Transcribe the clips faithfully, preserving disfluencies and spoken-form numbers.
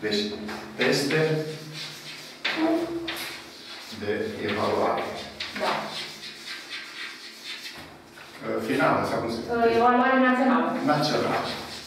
Deci, teste de evaluare. Da. Finală, sau cum se spune? Evaluare națională. Națională.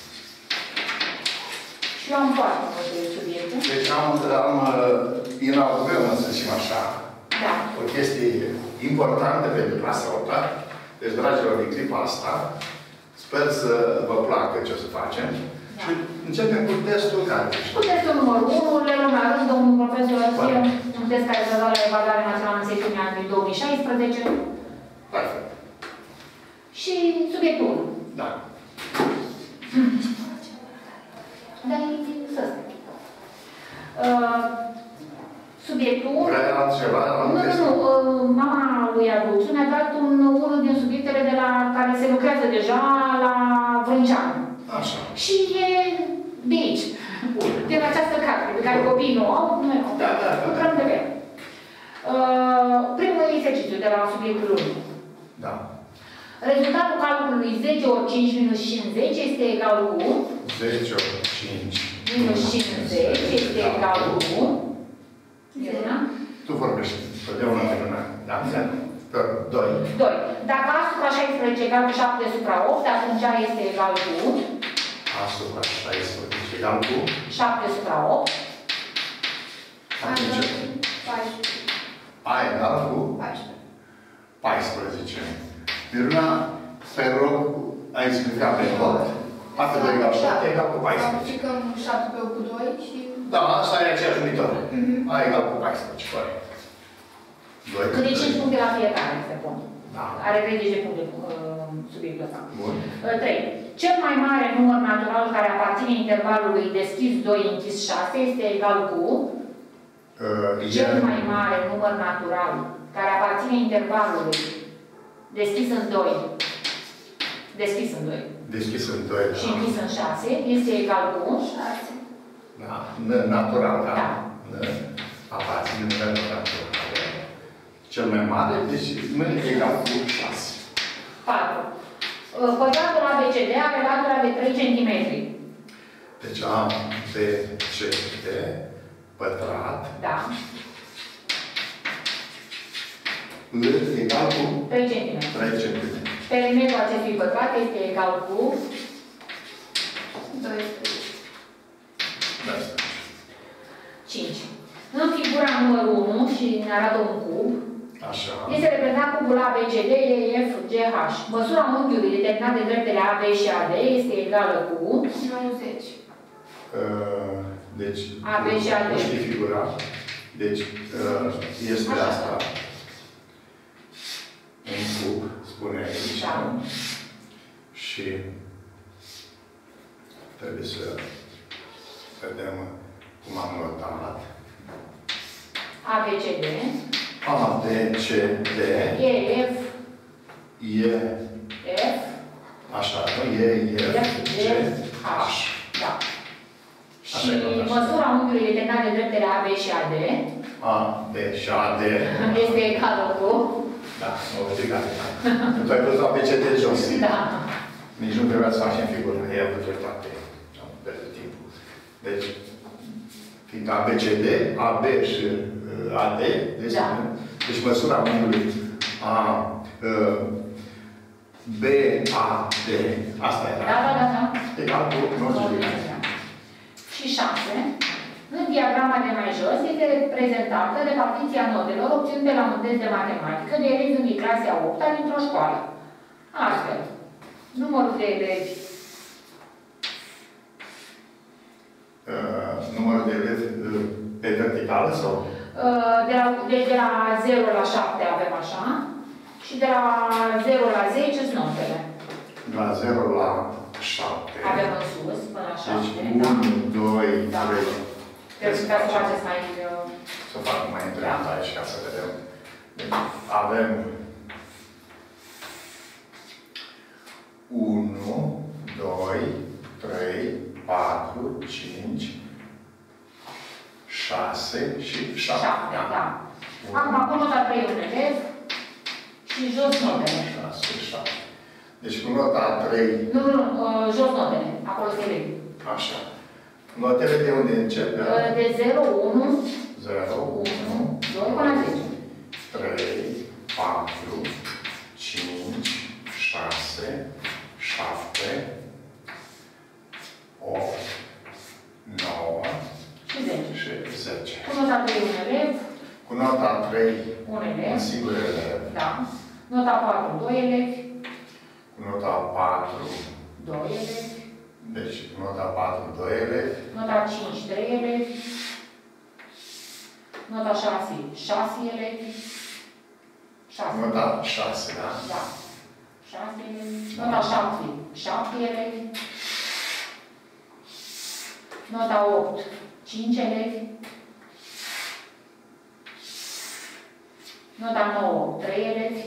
Și eu am foarte multe subiecte. Deci am, am inaugurăm, să zicem așa, da. O chestie importantă pentru clasa opta. Deci, dragilor, din clipa asta, sper să vă placă ce o să facem. Da. Și începem cu testul care? Cu testul numărul unu, le luăm la rând, domnul profesor, fie un test care s-a dat la evaluare națională în secțiunea anului două mii șaisprezece. Perfect. Și subiectul unu. Da. Hmm. Dar e să uh, subiectul unu. Vrea ceva? Nu, nu, nu. Uh, mama lui Aduțu ne-a dat un, unul din subiectele de la care se lucrează deja la Vrânceanu. Așa. Și e de aici. Din această carte, pe care copiii nu au, noi au. Da, da, da. Lucrăm de pe ea. Uh, primul exercițiu de la subiectul unu. Da. Rezultatul calculului zece ori cinci minus cincizeci este egal cu zece ori cinci minus cincizeci este egal cu tu vorbești. Totdeauna de luna. Da, doi. doi. Dacă A supra șaisprezece egal cu șapte supra opt, atunci A este egal cu A supra șaisprezece egal cu șapte supra opt. Atunci A egal cu paisprezece. Miruna, pe rog, a explicat pe tot. A pe doi egal cu șapte egal cu paisprezece. Aplicăm șapte pe opt cu doi și... Da, asta e aceeași unitoră. A egal cu paisprezece, corect. Câte cinci puncte la fiecare se pun. Da. Are treizeci de puncte uh, subiectul ăsta. Bun. trei. Cel mai mare număr natural care aparține intervalului deschis doi, închis șase este egal cu Uh, cel mai mare număr natural care aparține intervalului deschis în doi, deschis în doi, deschis în doi, și închis în șase este egal cu șase. Da. Natural, da. Da. Aparține numărul natural. Cel mai mare, deci nu e egal cu șase. patru. Pătratul A B C D are latura de trei centimetri. Deci A B C D pătrat. Da. Egal cu trei centimetri. trei centimetri. Perimetrul acestui pătrat este egal cu doisprezece. cinci. În figura numărul unu și ne arată un cub, așa. Este reprezentat cubul A B C D, E F G H. Măsura unghiului determinat de dreptele A B și A D este egală cu nouăzeci. Uh, deci, A B și A D. nu știi figura. Deci, uh, este așa. asta. Un cub, spune aici. Da. Și trebuie să vedem cum am notat. A B C D. A, B, C, D. E, F. E. F. Așa, nu? E, E, F, G, H. Da. Și măsura unghiului determinat de dreptele A B și A D. A, B și A D. Este egală cu... Da, mă obligat. Tu ai văzut A B C D jos. Da. Nici nu trebuia să facem figură. Ei au văzut toate. Am pierdut timpul. Deci, fiindcă A B C D, A B și A D, deci, da. Deci măsura unghiului A, B, A, D, asta era. Da, da, da, da. Egal cu nouăzeci. Și șase. În diagrama de mai jos este reprezentată repartiția notelor obținute la un test de matematică de elevi unei clase a opta dintr-o școală. Astfel, numărul de elevi. Uh, numărul de elevi uh, pe verticală sau? Uh, de, la, de, de la zero la șapte avem așa. Și de la zero la zece sunt notele. De la zero la șapte. Avem în sus, până la șapte. Deci unu, doi, trei. Trebuie ca să faceți mai... Uh... Să fac mai întreabă aici ca să vedem. Deci avem unu, doi, trei, patru, cinci, șase și șapte. șapte, da. Acum, acum nota trei un elev și jos notele. șase, șapte. Deci cu nota trei... Nu, nu, nu, uh, jos notele. Acolo se elevi. Așa. Notele de unde încep? De zero, unu, zero, unu, doi până la zece. trei, patru, cinci, șase, șapte, opt, nouă Și zece. și zece. Cu nota trei un elev. Cu nota trei, Un elev. un singur elev. Da. Nota patru, doi elevi. Cu nota patru, doi elevi. deci nota patru, doi elevi. Nota cinci, trei elevi. Nota șase, șase elevi. șase. Nota șase, da? Da. șase elevi. Nota șapte, șapte elevi. Nota opt, cinci elevi. Nota nouă, trei elevi.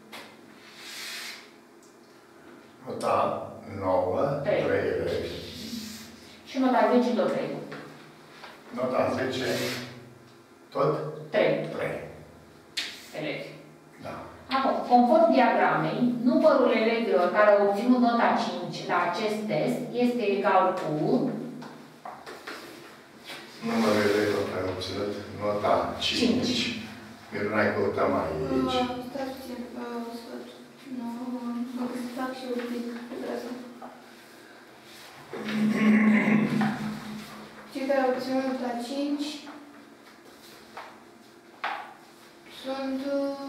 Nota nouă, Trei. trei elevi. Și nota zece, tot trei. Nota zece, tot trei trei. elevi. Da. Acum, conform diagramei, numărul elevilor care au obținut nota cinci la acest test este egal cu Numărul elevilor care au obținut nota cinci. cinci. Mirunai, căutăm aici. Uh, Stați puțin. uh, să- Nu, mă găsesc fac și un pic. Cei care au obținut la cinci sunt... uh,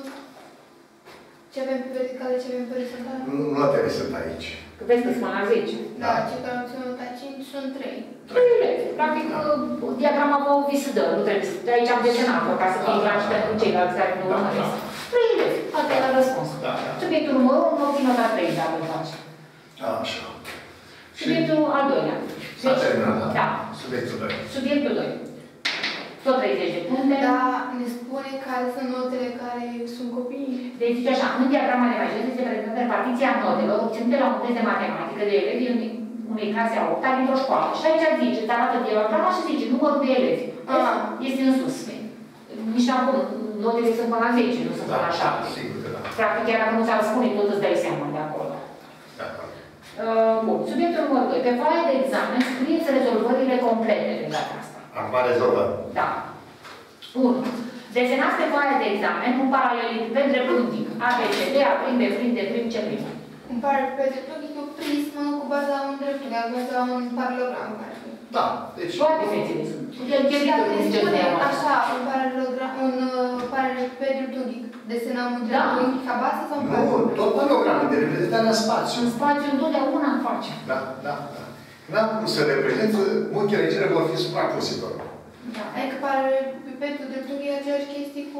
ce avem pe verticală, ce avem pe orizontală? Notele sunt aici. Că vezi că spun la zece. Da, cei care au obținut la cinci sunt trei. trei elevi. Practic, diagrama vă vi se dă, nu trebuie să... De aici am desenat-o, ca să fie clar și pentru ceilalți care nu urmăresc. trei elevi. Asta e la răspuns. Da. Subiectul numărul unu obține nota trei, dacă îl faci. Așa. Și Subiectul al doilea. s-a terminat, da? Da. Subiectul doi. Subiectul doi. Tot treizeci de puncte. Da, ne spune care sunt notele care sunt copiii. Deci zice așa, în diagrama de mai jos este prezentată repartiția notelor obținute la un test de matematică de elevi în unei clase a opta dintr-o școală. Și aici zice, îți arată diagrama și zice numărul de elevi. Ah. Este în sus. Nici n-am cum, notele sunt până la zece, nu sunt până la șapte. Sigur că da. Practic, chiar dacă nu ți-ar spune, tot îți dai seama de acolo. Da. Uh, bun, subiectul numărul doi. Pe foaia de examen scrieți rezolvările complete de data asta. Acum rezolvăm. Da. unu. Desenați pe foaia de examen un paraleliped dreptunghic. A, B, C, D, A', B', D', C'. Un paraleliped e o prismă cu baza un dreptunghi, cu baza un paralelogram. Da. Deci... Toate fețele sunt. El Și chiar dacă nu ne zice spune de așa, un paralelogram, un uh, paraleliped dreptunghic, desenăm un dreptunghic ca bază sau un Nu, paralelogram? tot paralelogramul de reprezentare în spațiu. în spațiu întotdeauna facem. Da, da, da. N-am cum să reprezint, muchele cele vor fi suprapuse doar. Da. Adică paralelipedul dreptunghic e aceeași chestie cu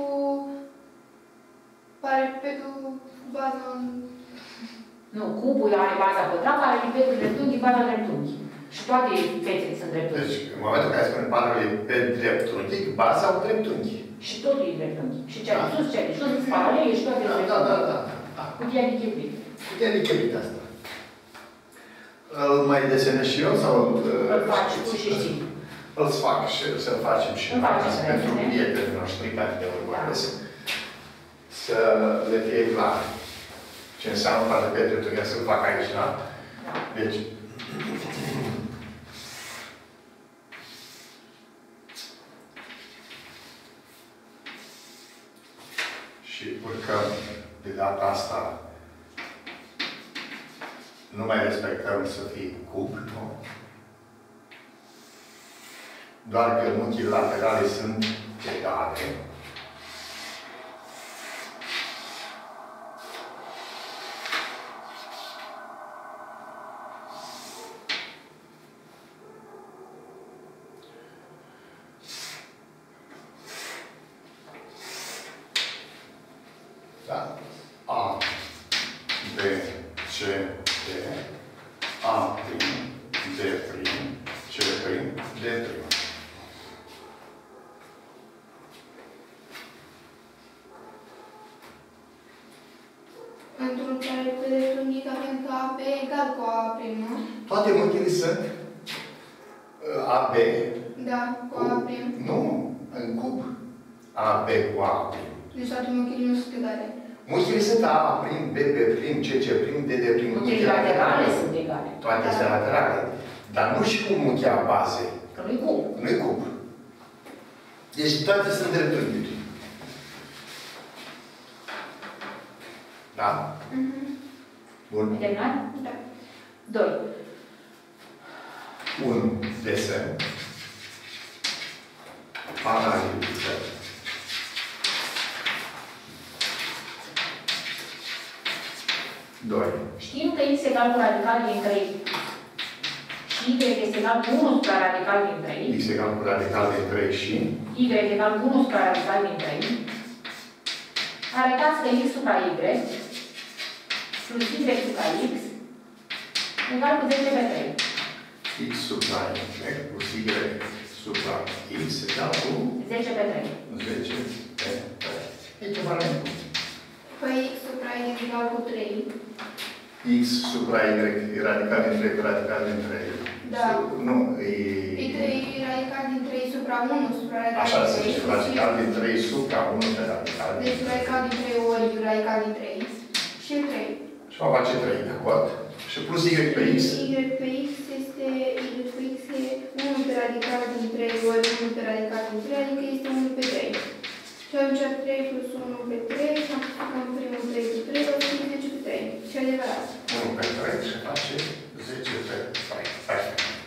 paralelipedul cu baza un... Nu, cubul are baza pătrat, paralelipedul dreptunghi, baza dreptunghi. Și toate fețele sunt dreptunghi. Deci, în momentul în care spune paraleliped dreptunghic, baza un dreptunghi. Și totul e dreptunghi. Și cea de Da. sus, cea de sus, sunt paralele și toate Da, sunt da, da, dreptunghi. da. da. Cutia de chiprit. Putea de chebrit asta. Îl mai desenez și eu sau îl... Îl faci tu și știi. Îl fac și să-l facem și Îl facem, noi, pentru bine. prietenii noștri care ne urmăresc, să le fie clar ce înseamnă paraleliped dreptunghic, să-l fac aici, da? Da. Deci, și urcăm de data asta, nu mai respectăm să fie cub, nu? Doar că muchile laterale sunt egale. Da? A, B, C, D, A', D', C', D'. Într-un paraleliped dreptunghic avem că A B egal cu A prim, nu? Toate muchile sunt uh, A, B. Da, cu A prim. Nu, în cub. A, B cu A prim. Deci toate muchile nu sunt egale. Muchile sunt A prim, B, B prim, C, C prim, D, D prim. Muchile laterale sunt egale. Toate sunt laterale. Dar nu și cu muchea bazei, nu-i cub. Nu-i cub. Deci toate sunt dreptunghiuri. Da? Mhm. Bun. Ai terminat? Da. doi. unu. Desen. Analiză. doi. Știm că x egal cu radical din trei și y este egal cu unu supra radical din trei. X egal cu radical din trei și Y egal cu unu supra radical din trei. Arătați că x supra y plus y supra x egal cu zece pe trei. X supra Y plus Y supra X egal cu zece pe trei. zece pe trei. Echivalent. Păi x supra y egal cu trei. X supra Y e radical din trei pe radical din trei. Da. Nu, e... E trei radical din trei supra unu supra radical Așa din se trei. zice, radical din trei supra unu pe radical din Deci radical din trei ori radical din trei. Și trei. și va face trei, de acord? Și plus Y pe X. Y pe X este, Y pe X e unu pe radical din trei ori unu pe radical din trei, adică este unu pe trei. Și atunci trei plus unu pe trei, și amplificăm primul trei cu trei, o să fie zece pe trei. Și adevărat. unu pe trei și face zece pe trei. Hai.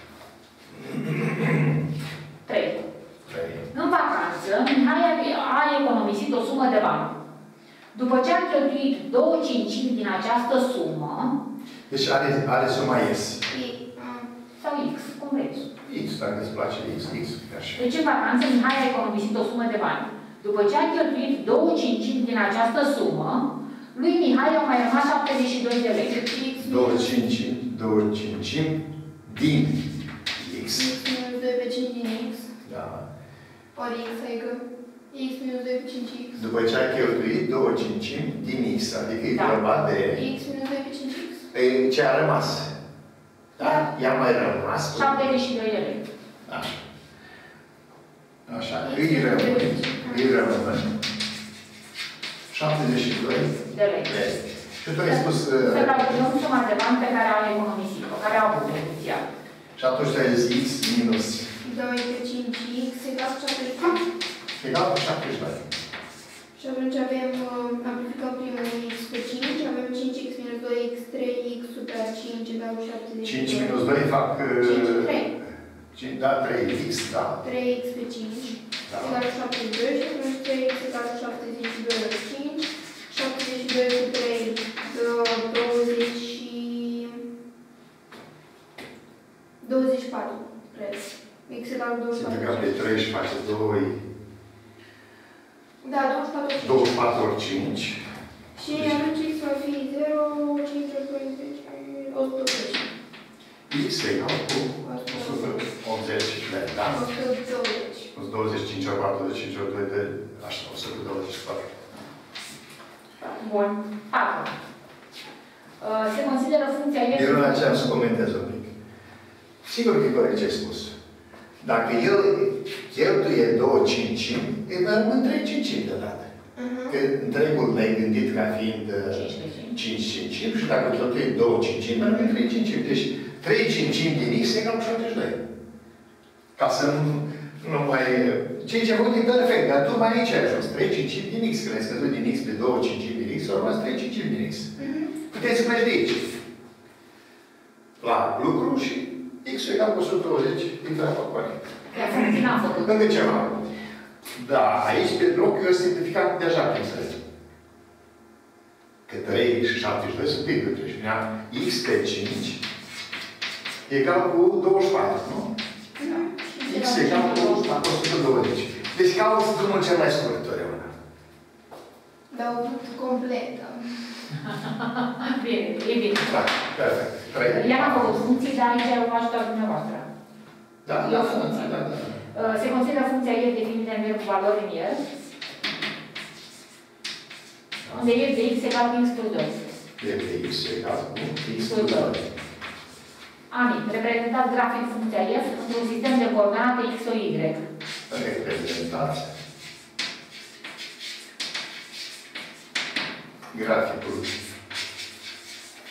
trei. trei. În vacanță, Mihai a economisit o sumă de bani. După ce a cheltuit două cincimi din această sumă, Deci are, are suma S. E, a, sau X, cum vreți. X, dacă îți place X, X, așa. Deci în vacanță, Mihai a economisit o sumă de bani. După ce a cheltuit două cincimi din această sumă, lui Mihai au mai rămas șaptezeci și doi de lei. deci X două minus cincimi, două cincimi din X. X minus doi pe cinci din X. Da. Ori X, adică X minus doi pe cinci X. După ce ai cheltuit două cincimi din X, adică e Da. vorba de X minus doi pe cinci X. e, ce a rămas. Da? Da. Ea mai rămas. cu- șaptezeci și doi de lei. Așa. Așa. X Îi minus rămân. doi pe cinci. Îi rămân. șaptezeci și doi De lei. de lei. Și tu ai spus... Să uh, calculăm suma de bani pe care a economisit-o, care a avut inițial. Și atunci tu ai zis X minus doi pe cinci X egal cu șaptezeci și doi. egal cu șaptezeci și doi. Și atunci avem, uh, amplificăm primul X pe cinci, avem cinci X minus doi X, trei X supra cinci egal cu șaptezeci și doi. cinci minus doi fac... uh, cinci, trei. cinci, da, trei X, da. trei X pe cinci Da. egal cu șaptezeci și doi și atunci trei X egal cu șaptezeci și doi ori cinci. șaptezeci și doi cu trei dă douăzeci și... douăzeci și patru, cred. X egal cu douăzeci și Simte patru. că pe trei și face doi, Da, douăzeci și patru ori cinci. douăzeci și patru ori cinci. Și atunci X va fi zero, cinci ori douăzeci, o sută optzeci. X egal cu o sută optzeci de, da? o sută douăzeci. o sută douăzeci și cinci ori patruzeci și cinci ori doi de, așa, o sută douăzeci și patru. Bun. patru. Uh, Se consideră funcția y. Eu nu aceea să comentez un pic. Sigur că e corect ce ai spus. Dacă el cheltuie două cincimi, îi mai rămân trei cincimi deodată. Mhm. Că întregul l-ai gândit ca fiind cinci pe cinci. cinci cincimi și dacă cheltuie două cincimi, mai rămân trei cincimi. Deci trei cincimi din X egal cu șaptezeci și doi. Ca să nu, nu mai... Ceea ce a făcut e perfect, dar tu mai aici ai ajuns. trei cincimi din X, când ai scăzut din X pe două cincimi din X, au rămas trei cincimi din X. Mhm. Puteți să pleci de aici. La lucru și X egal cu o sută douăzeci, intră acolo corect. Iar funcții n-am făcut. Încă ceva. Da, aici pe bloc eu simplificat deja prin să zic. Că trei și șaptezeci și doi sunt pic între și X pe cinci egal cu douăzeci și patru, nu? Da. X egal cu o sută douăzeci. Deci cauți drumul cel mai scurt totdeauna. Dar o vrut completă. Bine, e bine. Da, perfect. trei. Ea n-a făcut funcții, dar aici eu ajutor dumneavoastră. Da, da, da, da, da. Uh, Se consideră funcția y definită în cu valori în el, unde y de x egal cu x plus doi. E de X egal cu X plus doi. Ami, reprezentați grafic funcția f într-un sistem de coordonate x o y. Reprezentați graficul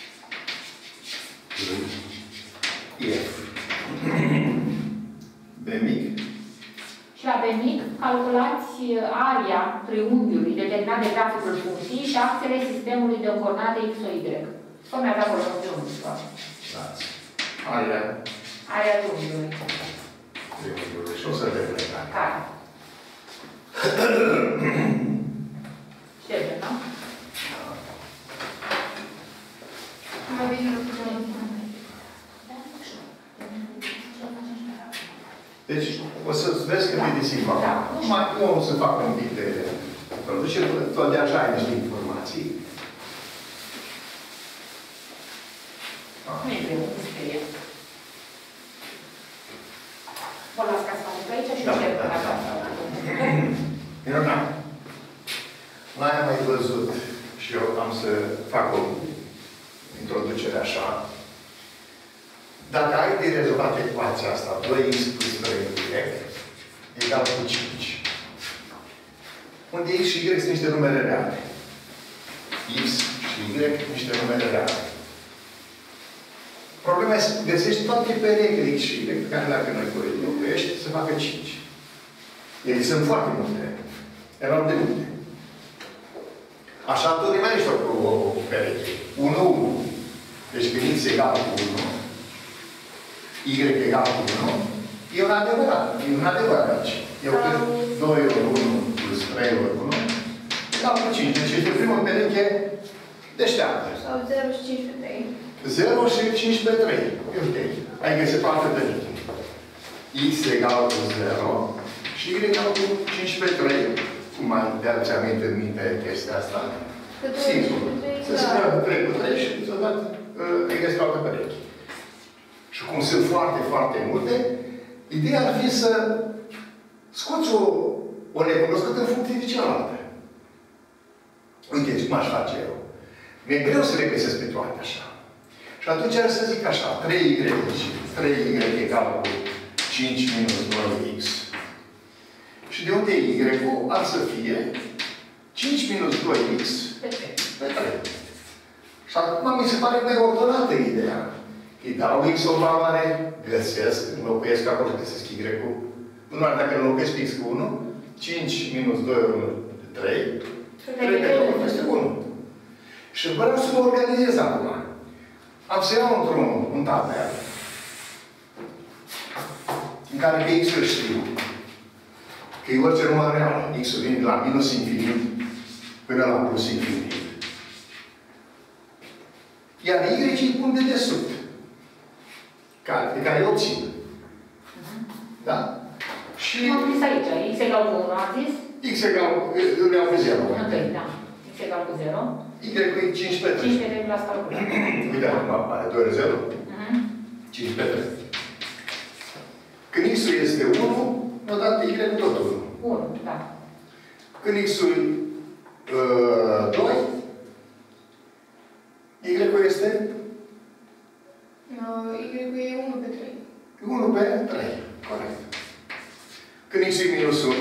lui F. B. mic. Și la B mic, calculați aria triunghiului determinat de graficul funcției și axele sistemului de coordonate X O Y. Formează acolo un triunghi. Da. Aria. Aria triunghiului. Triunghiului. Și o să vedem. Care? Șterge, da? Mai bine nu putem. Deci, o să vezi că te desigma. Da. Mai eu o să fac un pic de producere, tot de așa ai niște informații. Nu e greu, nu scrie. Vă las ca să faceți aici și șterg pe la casa. Minunat. N-ai mai văzut și eu am să fac o introducere așa. Dacă ai de rezolvat ecuația asta, doi x plus trei y egal cu cinci. Unde x și y sunt niște numere reale. X și y niște numere reale. Problema este să găsești toate perechile x și y pe care le-am noi cu înlocuiești să facă cinci. Ele sunt foarte multe. Enorm de multe. Așa tot mai ești cu o pereche. unu, unu. Deci când x egal cu unu, y egal cu unu, e un adevărat. E un adevărat aici. Eu cred doi ori unu plus trei ori unu egal cu cinci. Deci este prima pereche deșteaptă. Sau zero și cinci pe trei. zero și cinci pe trei. Uite, ai găsit o altă pereche. X egal cu zero și y egal cu cinci pe trei. Cum mai de-ați aminte în minte chestia asta? Simplu. Să se dea trei cu trei și să dați, îi găsiți o altă pereche. Și cum sunt foarte, foarte multe, ideea ar fi să scoți o, o necunoscută în funcție de cealaltă. Uite, cum aș face eu. Mi-e greu să le găsesc pe toate așa. Și atunci ar să zic așa, trei y, trei y egal cu cinci minus doi x. Și de unde y-ul ar să fie cinci minus doi x pe trei. Și acum mi se pare mai ordonată ideea. Îi dau x o valoare, găsesc, înlocuiesc acolo, găsesc y-ul. Nu doar dacă înlocuiesc x cu unu, cinci minus doi ori unu, trei. trei pe doi este unu. Și vreau să mă organizez acum. Am să iau într-un un tabel în care pe x-ul știu că e orice număr real. X-ul vine de la minus infinit până la plus infinit. Iar y-ii pun de desubt. Care, pe care îi obțin. Da? Și... am zis aici. X egal cu unu, am zis? X egal cu... îl iau pe zero. Întâi, da. X egal cu zero. Y-ul e cinci pe trei. cinci pe trei la calculat. Uite, acum apare doi ori zero. cinci pe trei. Când x-ul este unu, odată y tot unu. unu, da. Când x-ul uh, doi, y-ul este? Uh, y-ul e unu pe trei. unu pe trei. Corect. Când x-ul e minus unu,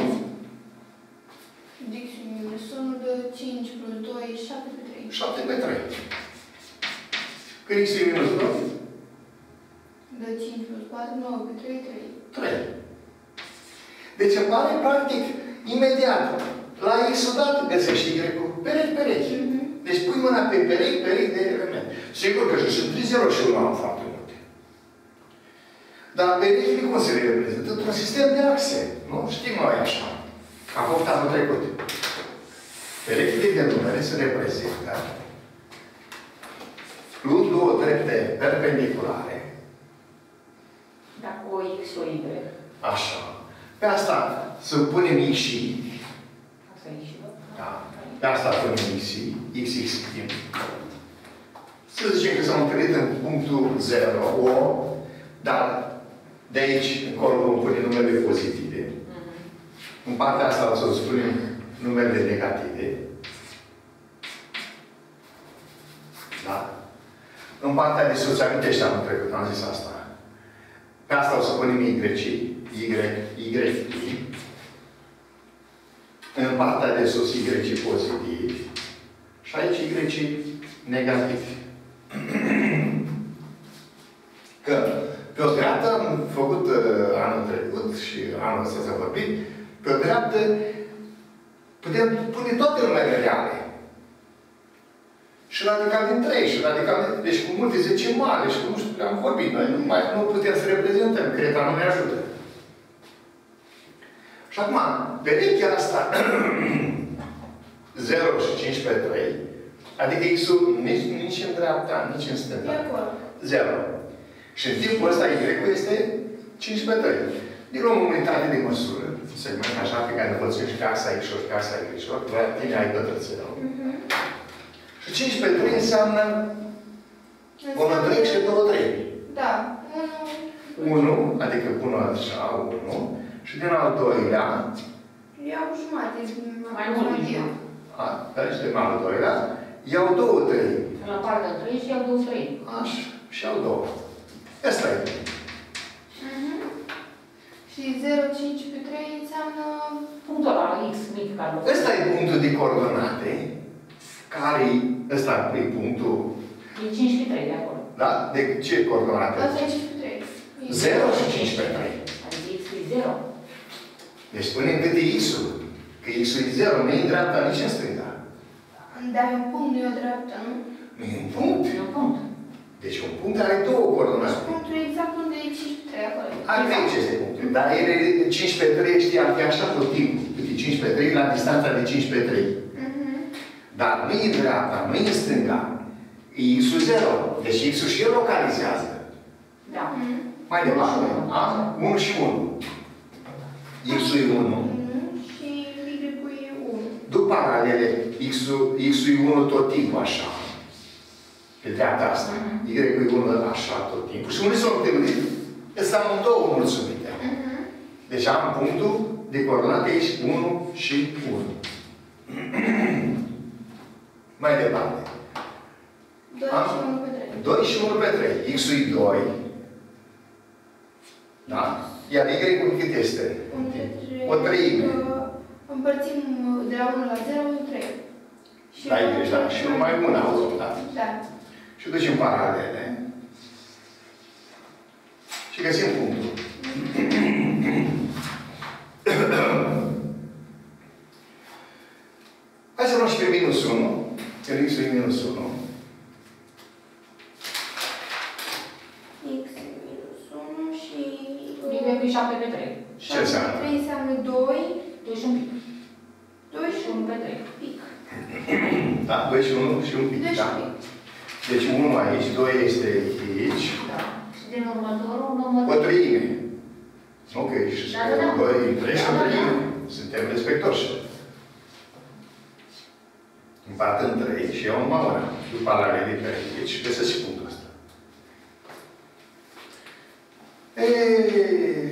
X-ul minus unu dă cinci plus doi, șapte pe trei. șapte pe trei. Când x-ul e minus doi, Dă cinci plus patru, nouă pe trei, trei. trei. Deci îmi pare practic imediat. La x odată găsești y-ul. Perechi, perechi. Mm-hmm. Deci pui mâna pe perechi, perechi de element. Sigur că și sunt zero și unu am foarte multe. Dar perechile cum se reprezintă? Într-un sistem de axe. Nu? Știm noi așa. Am făcut anul trecut. Perechile de numere se reprezintă luând două trepte perpendiculare. Da, cu o X și o Y. Așa. Pe asta să punem x și y. Asta e și eu. Da. Pe asta punem x și y. X, x, y. Să zicem că s-au întâlnit în punctul zero, o, dar de aici încolo vom pune numele pozitive. Mm-hmm. În partea asta o să spunem numele negative. Da? În partea de sus, amintește anul trecut, am zis asta. Pe asta o să punem y, y, y, y. În partea de sus, y pozitiv. Și aici y negativ. Că pe o dreaptă am făcut uh, anul trecut și anul ăsta s-a vorbit, pe o dreaptă putem pune toate numele reale. Și radical din trei, și radical din... Deci cu multe decimale și cu nu știu, am vorbit. Noi nu, mai, nu putem să reprezentăm. Creta nu ne ajută. Și acum, perechea asta zero și cinci pe trei, adică X-ul nici, nici în dreapta, nici în stânga. zero. Și în timpul ăsta Y-ul este cinci pe trei. Din luăm o unitate de măsură, segment așa pe care învățăm și casa X și casa Y, la tine ai bătrățelul. Uh-huh. Și cinci pe trei înseamnă unu trei și doi trei. Da. unu, adică pun așa, unu, și din al doilea iau jumate. Mai mult din jumătate. A, și din al doilea iau două trei. La partea trei și iau două trei. Așa, și iau două. Asta e. Uh-huh. Și zero cinci pe trei înseamnă... Punctul ăla, X mic care o... Ăsta e punctul de coordonate, care e, ăsta e punctul... E cinci pe trei de acolo. Da? De ce coordonate? Asta e cinci pe trei. zero și cinci pe trei. Adică X e zero. Deci spunem cât e X-ul. Că X-ul e zero, nu e în dreapta, nici în stânga. Dar e un punct, nu e o dreaptă, nu? Nu e un punct. E un punct. Deci un punct are două coordonate. Deci punctul e exact unde e cinci pe trei acolo. Ar fi ce este punctul. Dar el e cinci pe trei, știi, ar fi așa tot timpul. Cât e cinci pe trei, la distanța de cinci pe trei. Uh-huh. Dar nu e în dreapta, nu e în stânga. E X-ul zero. Deci X-ul și el localizează. Da. Uh-huh. Mai departe. unu și unu. X-ul e unu. Și Y-ul e unu. După paralele, X-ul e unu tot timpul așa. Pe dreapta asta. Uh-huh. Y-ul e unu așa tot timpul. Și unde s-au întâlnit? Sunt amândouă mulțumite. Uh-huh. Deci am punctul de coordonate aici unu și unu. Mai departe. doi am și unu pe trei. doi și unu pe trei. X-ul e doi. Da? Iar Y-ul cât este? O treime. Împărțim de la unu la zero, trei. Da, Y, da. Și numai una au da? Da. Și ducem paralele. Și găsim punctul. Hai să luăm și pe minus unu. Că X-ul e minus unu. X minus unu și... Y e șapte pe trei. Ce înseamnă? trei înseamnă doi. doi și un pic. doi și unu pe trei. pic. Da? doi și unu și un pic. doi și Da? un pic. Deci unu aici, doi este aici. Da. Și din următorul număr... O treime. Ok. Și Da, da, da. doi, trei și o Da, da, da. treime. Suntem respectoși. Împart în trei și iau numai una. După paralele pe aici și găsesc și punctul ăsta. Eee...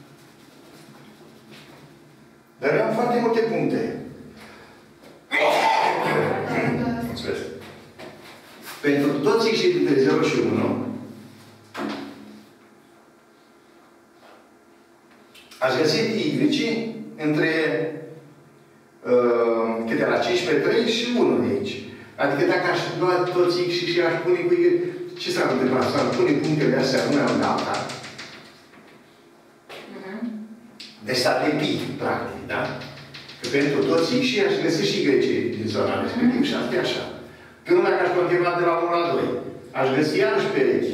Dar am foarte multe puncte. Mulțumesc. Pentru toți ieșii dintre zero și unu, aș găsi Y între uh, câte la cinci pe trei și unu de aici. Adică dacă aș lua toți X și aș pune cu Y, ce s-ar întâmpla? S-ar pune punctele astea una în alta. Deci s-ar lepi, practic, da? Că pentru toți X și aș găsi și Y din zona respectiv și ar fi așa. Când dacă aș continua de la unu la doi, aș găsi iarăși perechi.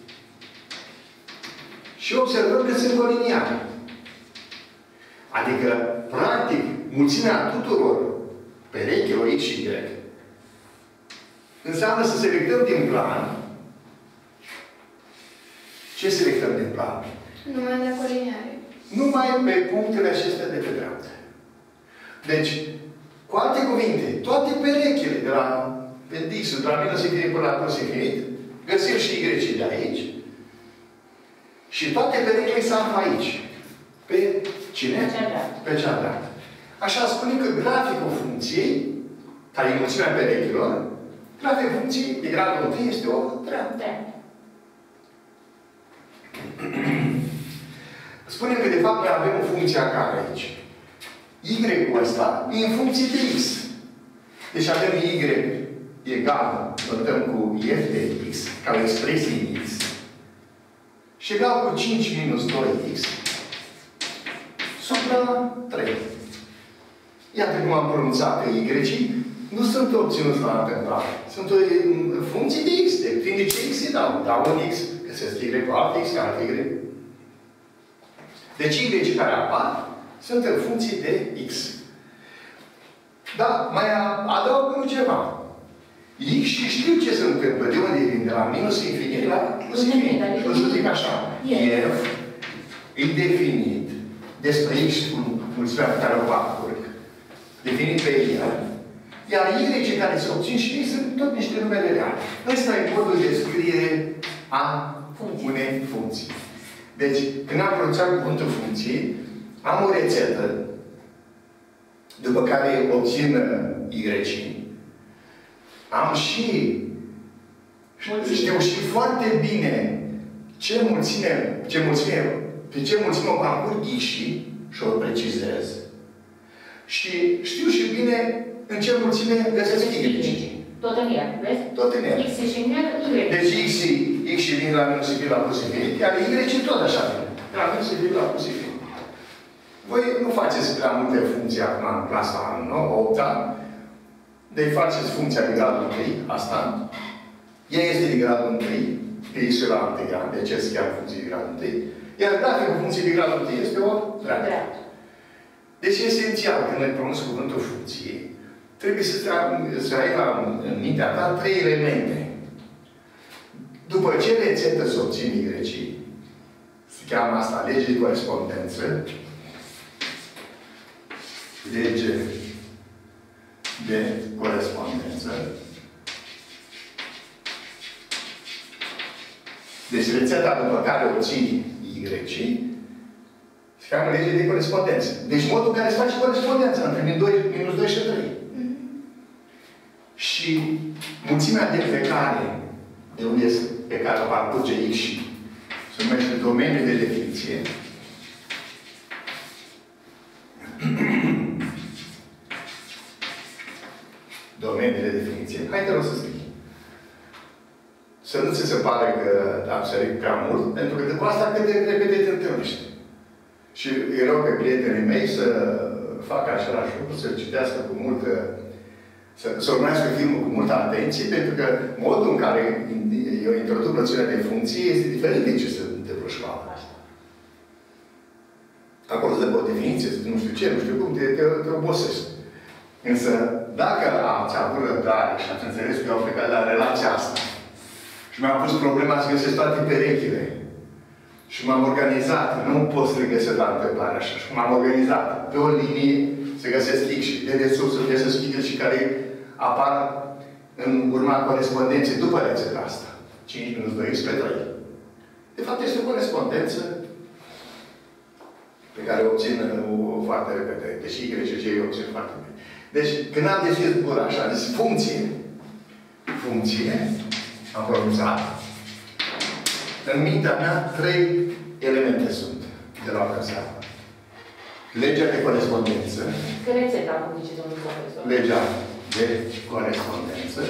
Și observăm că sunt coliniare. Adică, practic, mulțimea tuturor perechilor X și Y înseamnă să selectăm din plan. Ce selectăm din plan? Numai de coliniare. Numai pe punctele acestea de pe dreapta. Deci, cu alte cuvinte, toate perechile de la X-ul, de la minus infinit până la plus infinit, găsim și Y de aici. Și toate perechile se află aici. Pe cine? Pe cea dreaptă. Pe cea dreaptă. Așa spune că graficul funcției, care e mulțimea perechilor, graficul funcției de gradul întâi este o dreaptă. Spunem că, de fapt, noi avem o funcție a care aici. Y-ul ăsta e în funcție de X. Deci avem Y egal, notăm cu F de X, ca o expresie X, și egal cu cinci minus doi X, supra trei. Iată cum am pronunțat că Y nu sunt obținuți la întâmplare. Sunt o, funcții de X. Fiind de ce X îi dau? Dau un X, găsesc Y cu alt X, ca alt Y. Deci Y care apar sunt în funcții de X. Da, mai adaug nu ceva. X și știu ce se întâmplă. De unde vin? De la minus infinit la plus infinit. O să zic așa. F e definit despre X cu mulțimea pe care o parcurg. Definit pe el. Iar Y care se obțin și ei sunt tot niște numere reale. Ăsta e modul de scriere a unei funcții. Deci, când am pronunțat cuvântul funcție, am o rețetă după care obțin Y. Am și știu și foarte bine ce mulțime, ce mulțime, pe ce mulțime o parcurg X și o precizez. Și știu și bine în ce mulțime găsesc Y. Tot în el, vezi? Tot în el. X și în el, Y. Deci X, X și vin la minus infinit la plus infinit, iar Y tot așa vine. La minus infinit la plus infinit. Voi nu faceți prea multe funcții acum în clasa nouă, opta. Deci faceți funcția de gradul întâi, asta. Ea este de gradul întâi, pe X la întâi grad, de ce se cheamă funcție de gradul întâi. Iar graficul funcției de gradul întâi este o dreaptă. Deci e esențial, când noi pronunți cuvântul funcție, trebuie să, să ai la, în mintea ta trei elemente. După ce rețetă să obțin Y, se cheamă asta lege de corespondență, lege de corespondență. Deci rețeta după care obții Y se cheamă lege de corespondență. Deci modul în care se face corespondența între minus doi și trei. Mm-hmm. Și mulțimea de plecare de unde este pe care o parcurge X se numește domeniul de definiție. Domeniul de definiție. Hai te rog să scrii. Să nu ți se pare că am sărit prea mult, pentru că după asta cât de repede te întâlnești. Și îi rog pe prietenii mei să facă același lucru, să citească cu multă, să, să urmească filmul cu multă atenție, pentru că modul în care eu introduc noțiunea de funcție este diferit de ce se întâmplă școala. Acolo se dă o definiție, nu știu ce, nu știu cum, te, te, te obosești. Însă, dacă ați avut răbdare și ați înțeles că eu am plecat la relația asta și mi-am pus problema să găsesc toate perechile și m-am organizat, nu pot să le găsesc la întâmplare așa, și m-am organizat pe o linie să găsesc X și de desubt să găsesc Y și care apar în urma corespondenței după rețeta asta. cinci minus doi X pe trei. De fapt, este o corespondență pe care o obțin o foarte repede. Deci Y și J o obțin foarte repede. Deci, când am deschis gura așa, am zis funcție. Funcție. Am pronunțat. În mintea mea, trei elemente sunt de la pronunțat. Legea de corespondență. Că rețeta, cum zice domnul profesor. Legea de corespondență.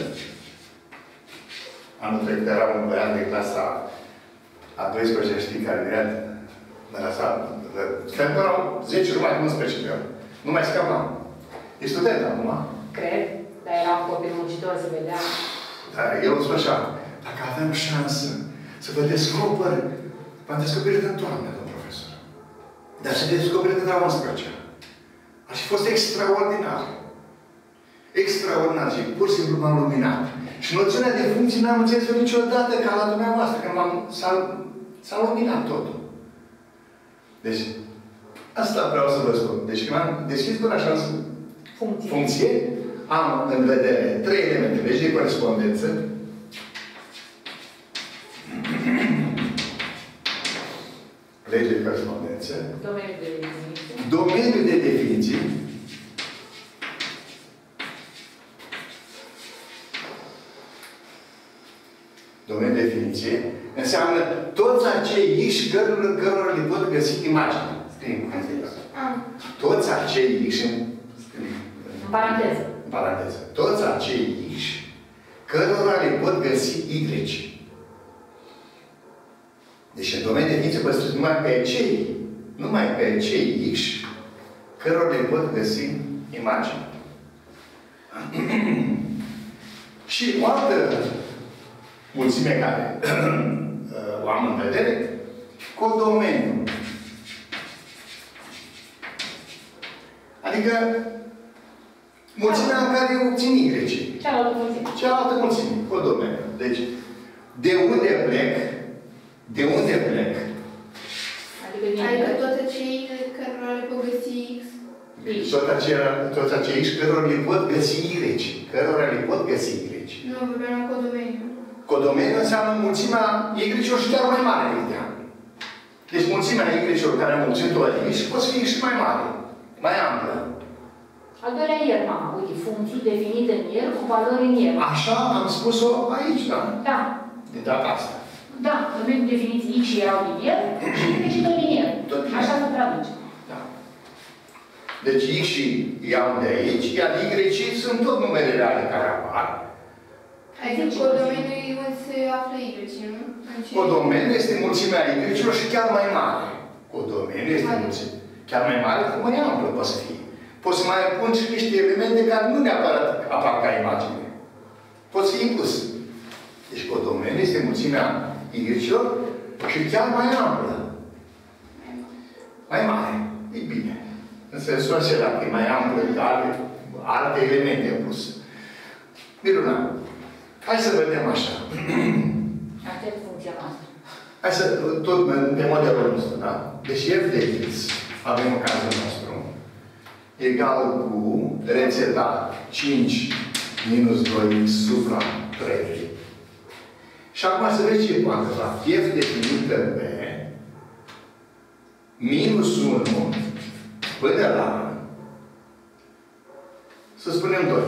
Anul trecut era un băiat de clasa a doisprezecea, știi, care venea mă lăsa. Stăteam erau zece jumătate, unsprezece de ori. Nu mai scapam. E student acum. Cred, dar era un copil muncitor, să vedea. Dar eu îmi spun așa, dacă avem șansă să vă descoper, v-am descoperit în toamnă, domnul profesor. Dar să descoperit în a unsprezecea. Ar fi fost extraordinar. Extraordinar și pur și simplu m-am luminat. Și noțiunea de funcții n-am înțeles-o niciodată ca la dumneavoastră, când s-a luminat totul. Deci, asta vreau să vă spun. Deci, când am deschis până așa funcție. funcție, am în vedere trei elemente. Lege de corespondență. Lege de corespondență. Domeniul de definiție. Domeniul de definiție. Domeniul de definiție înseamnă toți acei X cărora le pot găsi imagine. Scrie în toți acei X în paranteză. În paranteză. Toți acei X cărora le pot găsi Y. Deci în domeniul de definiție păstrez numai pe cei, numai pe cei X cărora le pot găsi imagini. Și o altă mulțime care o am în vedere, codomeniul. Adică mulțimea în care obțin Y. Cealaltă mulțime. Cealaltă mulțime, codomeniul. Deci, de unde plec? De unde plec? Adică, din Adică toți acei cărora le pot găsi X. Tot aceea, toți acei cărora le pot găsi Y. Cărora le pot găsi Y. Nu, vorbeam la codomeniu. Codomeniul înseamnă mulțimea Y-uri și chiar mai mare decât ea. Deci mulțimea Y-uri care am mulțimit o aici poate fi și mai mare, mai amplă. Al doilea ier, mama. Uite, funcții definite în ier cu valori în ier. Așa am spus-o aici, da? Da. De data asta. Da, domeniul definiții X erau din ier și Y tot din ier. Tot din Așa ier. se traduce. Da. Deci X iau de aici, iar Y sunt tot numere reale care apar. Adică codomeniul unde se află Y, nu? Codomeniul este mulțimea Y-urilor și chiar mai mare. Codomeniul este mulțimea. Chiar mai mare, cum mai amplă poate să fie. Poți să mai pun și niște elemente care nu neapărat apar ca imagine. Pot fi inclus. Deci codomeniul este mulțimea Y-urilor și chiar mai amplă. Mai mare. E bine. În sensul acela că e mai amplă, are alte elemente în plus. Minunat. Hai să vedem așa. Aștept funcția noastră. Hai să, tot pe modelul nostru, da? Deci f de x, avem în cazul nostru, egal cu rețeta cinci minus doi x supra trei. Și acum să vezi ce poate la f definită pe minus unu până la, să spunem doi.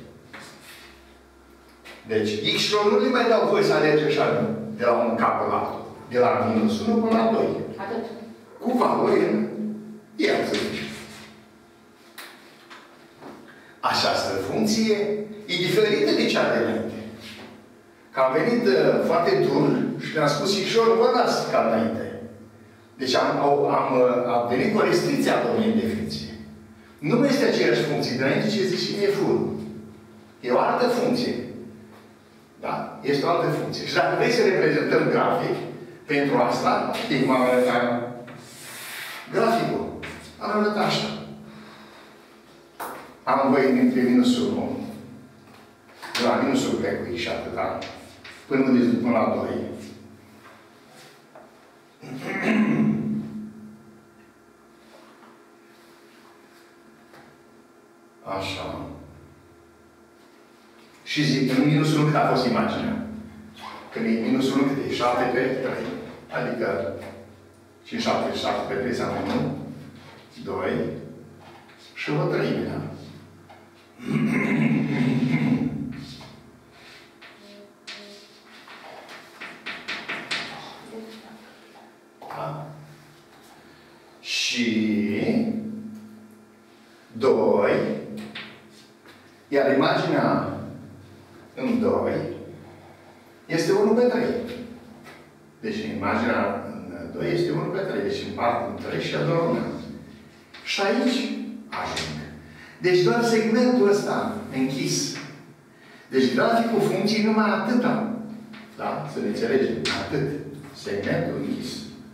Deci, x-urilor nu le mai dau voie să alerge așa de la un cap la altul. De la minus unu până la doi. Atât. Cu valori în el, să zice. Această funcție e diferită de cea de înainte. Că am venit uh, foarte dur și le-am spus x-urilor, vă las ca înainte. Deci am, am, am, am venit cu o restricție a domeniului de definiție. Nu mai este aceeași funcție de înainte, ce zice și f unu. E o altă funcție. Da? Este o altă funcție. Și dacă vrei să reprezentăm grafic, pentru asta, știi cum am arătat graficul? Am arătat așa. Am voie dintre minus unu, de la minus unu pe cu și atâta, până unde zic până la doi. Așa. Și zic, în minus unu cât a fost imaginea? Când e minus unu cât e? șapte pe trei. Adică cinci, șapte, șapte pe trei înseamnă unu, doi și o treime, da? Da? Și doi, iar imaginea în doi este unu pe trei. Deci imaginea în doi este unu pe trei. Deci împart în trei și adoră una. Și aici ajung. Deci doar segmentul ăsta închis. Deci graficul funcției numai atâta. Da? Să ne înțelegem. Atât. Segmentul închis.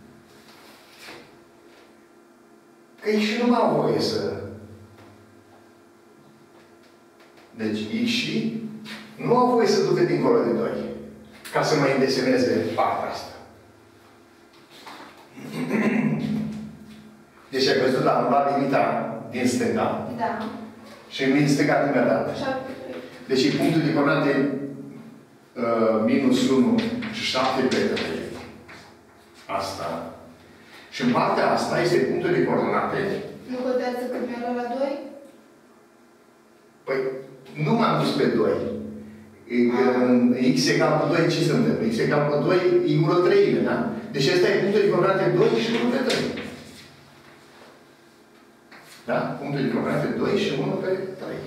Că ei și nu mai au voie să... Deci și nu au voie să ducă dincolo de doi. Ca să mai îndeseneze partea asta. Deci ai văzut la anul limita din stânga. Da. Și din stânga din dată. Deci e punctul de coordonate uh, minus unu și șapte pe trei. Asta. Și în partea asta este punctul de coordonate. Nu contează cât mi-a luat la doi? Păi, nu m-am dus pe doi. X egal cu doi, ce se întâmplă? X egal cu doi e unu treime, da? Deci ăsta e punctul de coordonate doi și unu pe trei. Da? Punctul de coordonate doi și unu pe trei.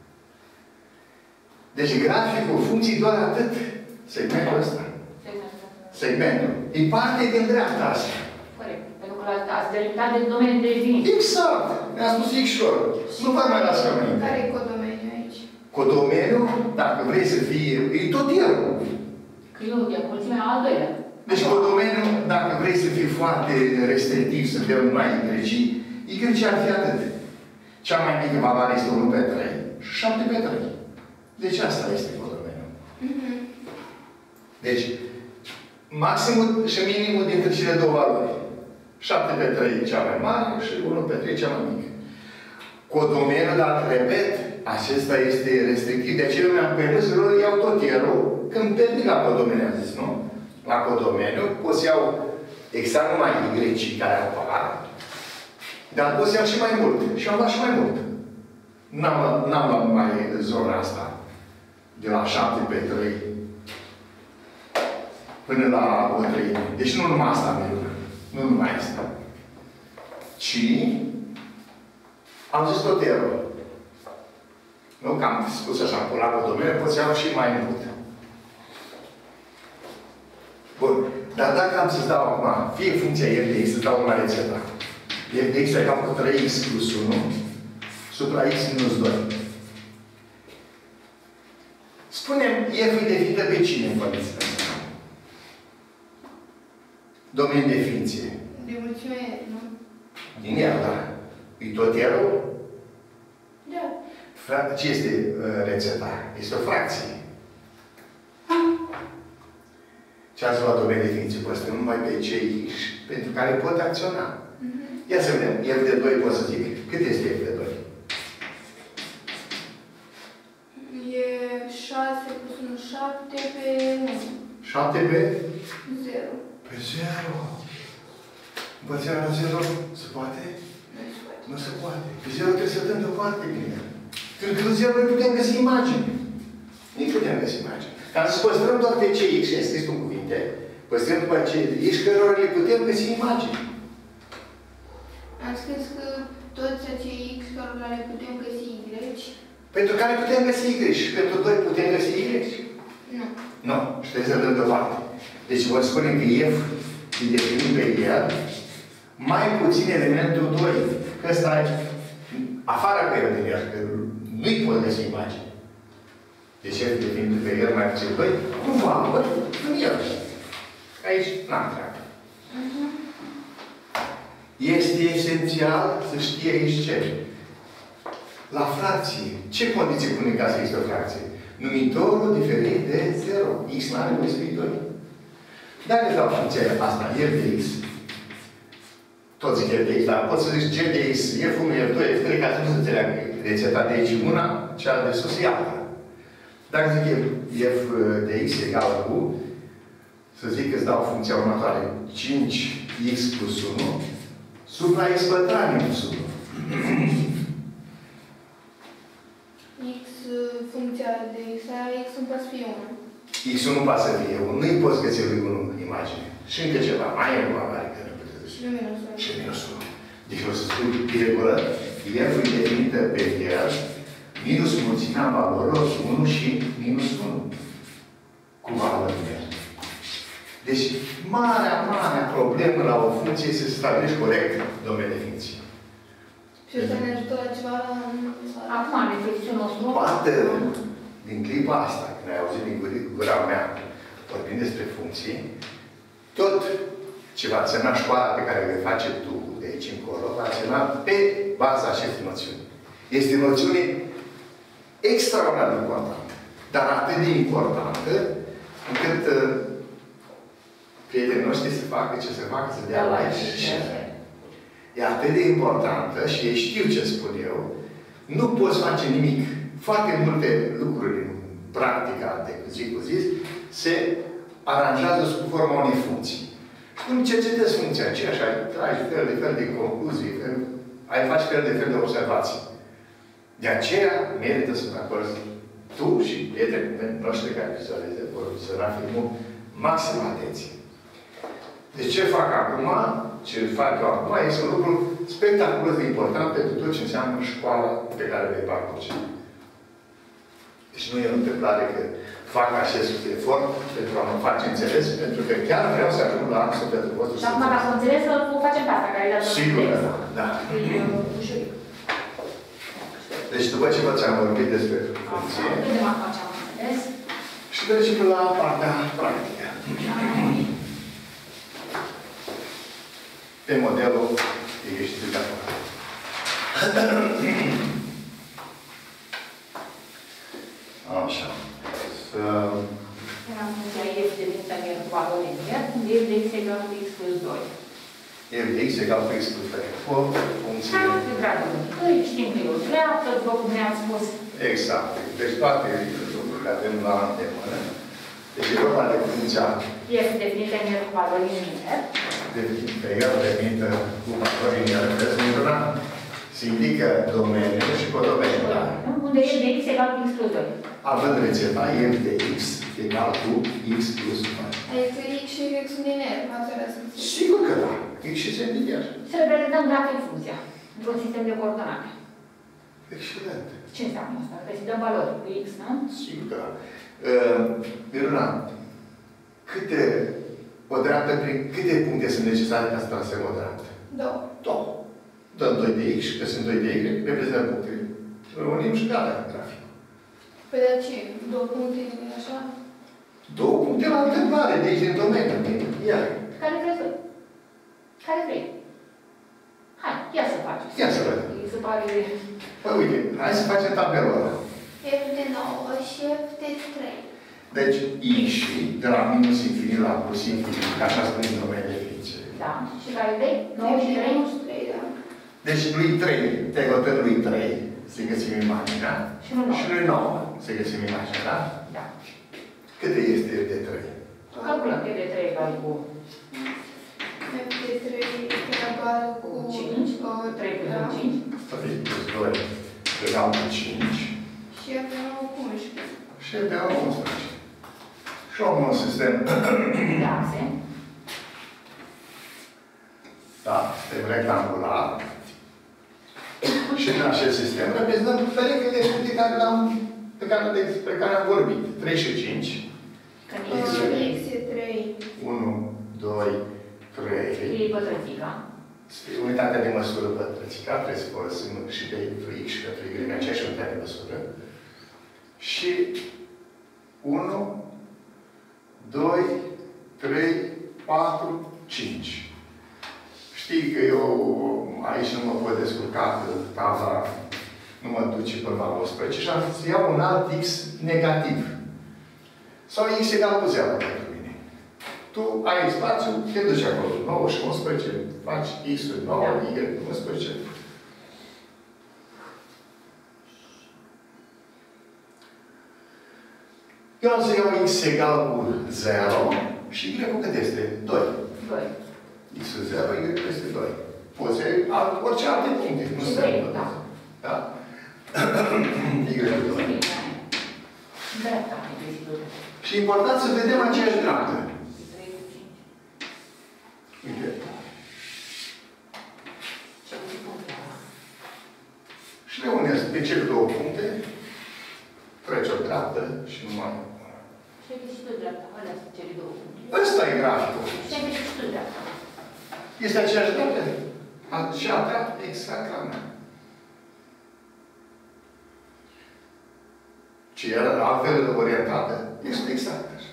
Deci graficul funcției doar atât. Segmentul ăsta. Segmentul. Segmentul. E parte din dreapta asta. Corect. Pentru că ați delimitat de domeniul de ființă. Exact! Mi-a spus Icșor. Nu vă mai las rămâne. Care e codomeniul aici? Codomeniul, dacă vrei să fie, e tot el. Că eu, e mulțimea al doilea. Deci codomeniul, dacă vrei să fii foarte restrictiv, să fie mai greci, y ar fi atât. Cea mai mică valoare este unu pe trei și șapte pe trei. Deci asta este codomeniul. Mm-hmm. Deci, maximul și minimul dintre cele două valori. șapte pe trei e cea mai mare și unu pe trei cea mai mică. Codomeniul, dar repet, acesta este restrictiv. De aceea mi-am permis să iau tot ierul când permit la codomeniu, am zis, nu? La codomeniu pot să iau exact numai grecii care apar, dar pot să iau și mai mult. Și am luat și mai mult. N-am luat mai zona asta. De la șapte pe trei până la o treime. Deci nu numai asta, Miruna. Nu numai asta. Ci am zis tot erul. Nu că am spus așa, pe la codomeniu pot să iau și mai mult. Bun. Dar dacă am să-ți dau acum, fie funcția f de x, să dau una rețeta. F de x e egal cu trei x plus unu supra x minus doi. Spunem, f e definită pe cine în condiția asta? Domeniul de ființe. De mulțime, nu? Din el, da. E tot erul? Da. Ce este uh, rețeta? Este o fracție. Ce ați luat domeniul de ființe? Păstrăm numai pe cei pentru care pot acționa. Mm-hmm. Ia să vedem. F de doi pot să zic. Cât este F de doi? E șase plus unu, șapte pe unu. șapte pe? zero. Pe zero. Împărțirea la zero se poate? Nu se poate. Pe zero trebuie să dăm deoparte bine. Pentru că în zero noi putem găsi imagini. Nici putem găsi imagini. Ca să păstrăm doar pe cei x, și scris cu cuvinte, păstrăm pe cei x, cărora le putem găsi imagini. Am scris că toți acei x cărora le putem găsi y. Pentru care putem găsi y și pentru doi putem găsi y? Nu. Nu. Și trebuie să dăm deoparte. Deci vă spunem că f e definit pe el mai puțin elementul doi. Că ăsta e afară pe el din el, că nu-i pot găsi imagini. Deci f e definit pe el mai puțin doi, nu valori în el. Aici n-am treabă. Uh-huh. Este esențial să știe aici ce. La fracție. Ce condiții pune ca să există o fracție? Numitorul diferit de zero. X n-are voie să fie doi. Dacă îți dau funcția asta, f de x, tot zic f de x, dar pot să zic g de x, f unu, f doi, f trei, ca să nu se înțeleagă rețeta de aici una, cea de sus e alta. Dacă zic f de x egal cu, să zic că îți dau funcția următoare, cinci x plus unu, supra x pătrat minus unu. X, funcția de x, x nu poate fi unu. X nu poate să fie unu, nu-i poți găsi lui unu în imagine. Și încă ceva, mai e o valoare care nu puteți găsi. Și minus unu. Și minus unu. Deci o să spui virgulă, f e definită pe el, minus mulțimea valorilor unu și minus unu. Cu valorile. Deci, marea, marea problemă la o funcție este să stabilești corect domeniul de funcție. Și ăsta ne ajută la ceva la... Acum, în exercițiul nostru... Toată, din clipa asta, când ai auzit din gura mea, vorbind despre funcții, tot ce va însemna școala pe care o vei face tu de aici încolo, va însemna pe baza acestei noțiuni. Este o noțiune extraordinar de importantă, dar atât de importantă, încât uh, prietenii noștri să facă ce să facă, să dea like și share. E atât de importantă și ei știu ce spun eu, nu poți face nimic. Foarte multe lucruri în practica de zi cu zi se aranjează sub forma unei funcții. Și când cercetezi funcția aceea și ai tragi fel de fel de concluzii, fel, ai face fel de fel de observații. De aceea merită să-mi acorzi tu și prietenii noștri care vizualizeze, vor viziona filmul, maximă atenție. Deci ce fac acum, ce fac eu acum, este un lucru spectaculos de important pentru tot ce înseamnă școala pe care vei parcurge. Deci nu e o întâmplare că fac acest efort pentru a mă face înțeles, pentru că chiar vreau să ajung la sufletul vostru. Și acum, dacă înțeles, să o facem pe asta, care e la sigur că da, da. Deci după ce v-am vorbit despre funcție, vedem acum ce am înțeles. Și trecem la partea practică. Pe modelul explicator. Așa. Să... Am funcția f devenită în cu valori imediat, unde f de x egal cu x plus doi. f de x egal cu x plus trei. O funcție... De gradul întâi, știm că e o dreaptă, după cum ne-am spus. Exact. Deci toate lucrurile avem la îndemână. Deci e vorba de funcția f definită în cu valori imediat. Egal definită cu valori imediat. Se indică domeniul și codomeniul. Da? Unde f de x egal cu x plus doi. Având rețeta f de x egal cu x plus doi. Adică x și y sunt lineari, nu ați răspuns. Sigur că da. X și sunt lineari. Să reprezentăm grafic funcția într-un sistem de coordonate. Excelent. Ce înseamnă asta? Că să dăm valori cu x, nu? Sigur că da. Uh, Miruna, câte, o dreaptă, prin câte puncte sunt necesare ca să trasăm o dreaptă? Două. Două. Dăm doi de x și că sunt doi de y, reprezentăm punctele. Unim și gata în grafic. Păi de ce? Două puncte, așa? Două puncte la întâmplare, de aici din domeniu. Iar. Care vrei tu? Care vrei? Hai, ia să facem. Ia să vedem. Se pare... Păi uite, hai să facem tabelul ăla. F de nouă și F de trei. Deci, I și de la minus infinit la plus infinit, ca așa spune în domeniul de ființe. Da. Și care vrei? nouă și trei? nouă și trei, da. Deci lui trei, te hotăr lui trei, să găsim imaginea. Și lui nouă. Și lui nouă, să găsim imaginea, da? Da. Câte este F de trei? Calculăm F de trei egal cu F de trei egal cu cinci. trei plus cinci. trei plus doi egal cu cinci. Și F de nouă cu unsprezece. Și F de unsprezece. Și am un sistem. De axe. Da, sistem rectangular. Și în acest sistem reprezentăm perechele de care am, pe care, pe care am vorbit. trei și cinci. X e trei. unu, doi, trei. E pătrățica. Unitatea de măsură pătrățica. Trebuie să folosim și pentru x și pentru y în aceeași unitate de măsură. Și unu, doi, trei, patru, cinci. Știi că eu aici nu mă pot descurca, că tabla nu mă duce până la unsprezece și am să iau un alt x negativ. Sau x egal cu zero pentru mine. Tu ai spațiu, te duci acolo. nouă și unsprezece, faci x-uri, nouă, y, unsprezece. Eu am să iau x egal cu zero și y-ul cât este? doi. doi. X-ul zero, y este doi. Poți să iei alt, orice alte puncte. Nu se trei, da. Da? Y-ul doi. Dreapta, desigur. Și e important să vedem aceeași dreaptă. trei cu cinci. Uite. Ce puncte ăla? Și le unesc pe cele două puncte, trece o dreaptă și nu mai... Și ai găsit o dreapta, alea sunt cele două puncte. Ăsta e graficul. Și ai găsit o dreapta. Este aceeași dreaptă? Și a dreaptă exact la mea. Ce era altfel orientată, este exact așa.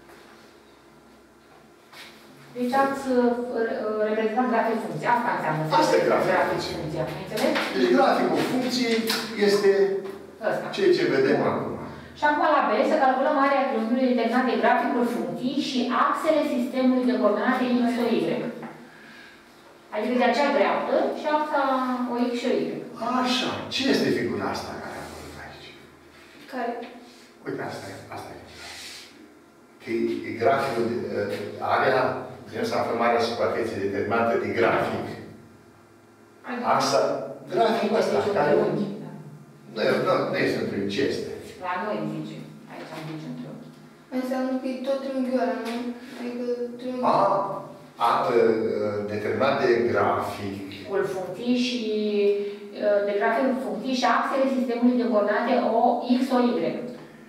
Deci ați reprezentat grafic funcție. Asta înseamnă. Asta e grafic funcție. Ai înțeles? Deci graficul funcției este ăsta. ceea ce vedem acum. Și acum la B să calculăm area triunghiului determinat de graficul funcției și axele sistemului de coordonate X O Y. Adică de acea dreaptă și axa o X și o Y. Așa. Ce este figura asta care a apărut aici? Care? Uite, asta e. Asta e. Că e graficul, de, area, vrem să aflăm area suprafeței determinată de grafic. Asta, graficul ăsta, care... Nu, nu, nu este un triunghi, ce este? La noi zice. Aici am zice un triunghi. Înseamnă că e tot triunghiul nu? Adică triunghiul... A, a, determinat de grafic. Cu funcții și de graficul funcții și axele sistemului de coordonate O, X, O, Y.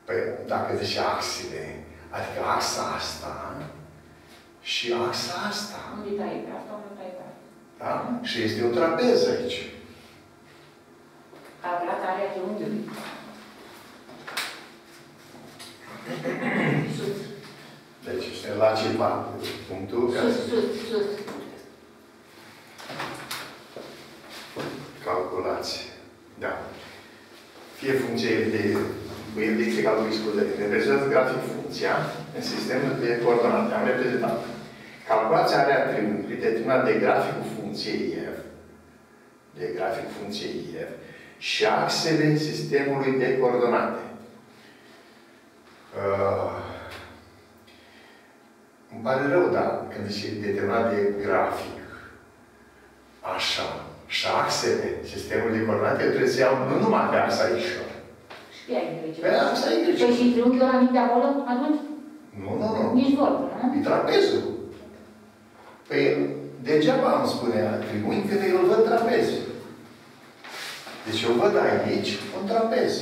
Păi, dacă zice axile, adică axa asta și axa asta. Unde tai pe asta, unde tai pe asta. Da? Și este o trapeză aici. Calculată area triunghiului. Sus. Deci, este la ce parte? Punctul? Sus, sus, sus. Calculați. Da. Fie funcție de de calcul scuze. Reprezintă grafic funcția în sistemul de coordonate. Am reprezentat. Calculați area triunghiului determinat de graficul funcției f, de grafic funcției f și axele sistemului de coordonate. Uh, îmi pare rău, dar când zice determinat de grafic, așa, și axele sistemului de coordonate, eu trebuie să iau nu numai pe axa ișor. Și pe aia grece. Pe axa e grece. Păi și triunghiul ăla mic de acolo, atunci? Nu, nu, nu. Nici vorbă, nu? E trapezul. Păi, degeaba îmi spunea triunghi când eu îl văd trapezul. Deci eu văd aici un trapez.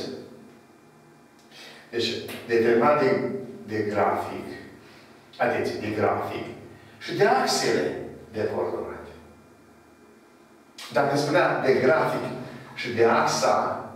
Deci, determinat de, de grafic, atenție, de grafic și de axele de coordonate. Dacă spunea de grafic și de axa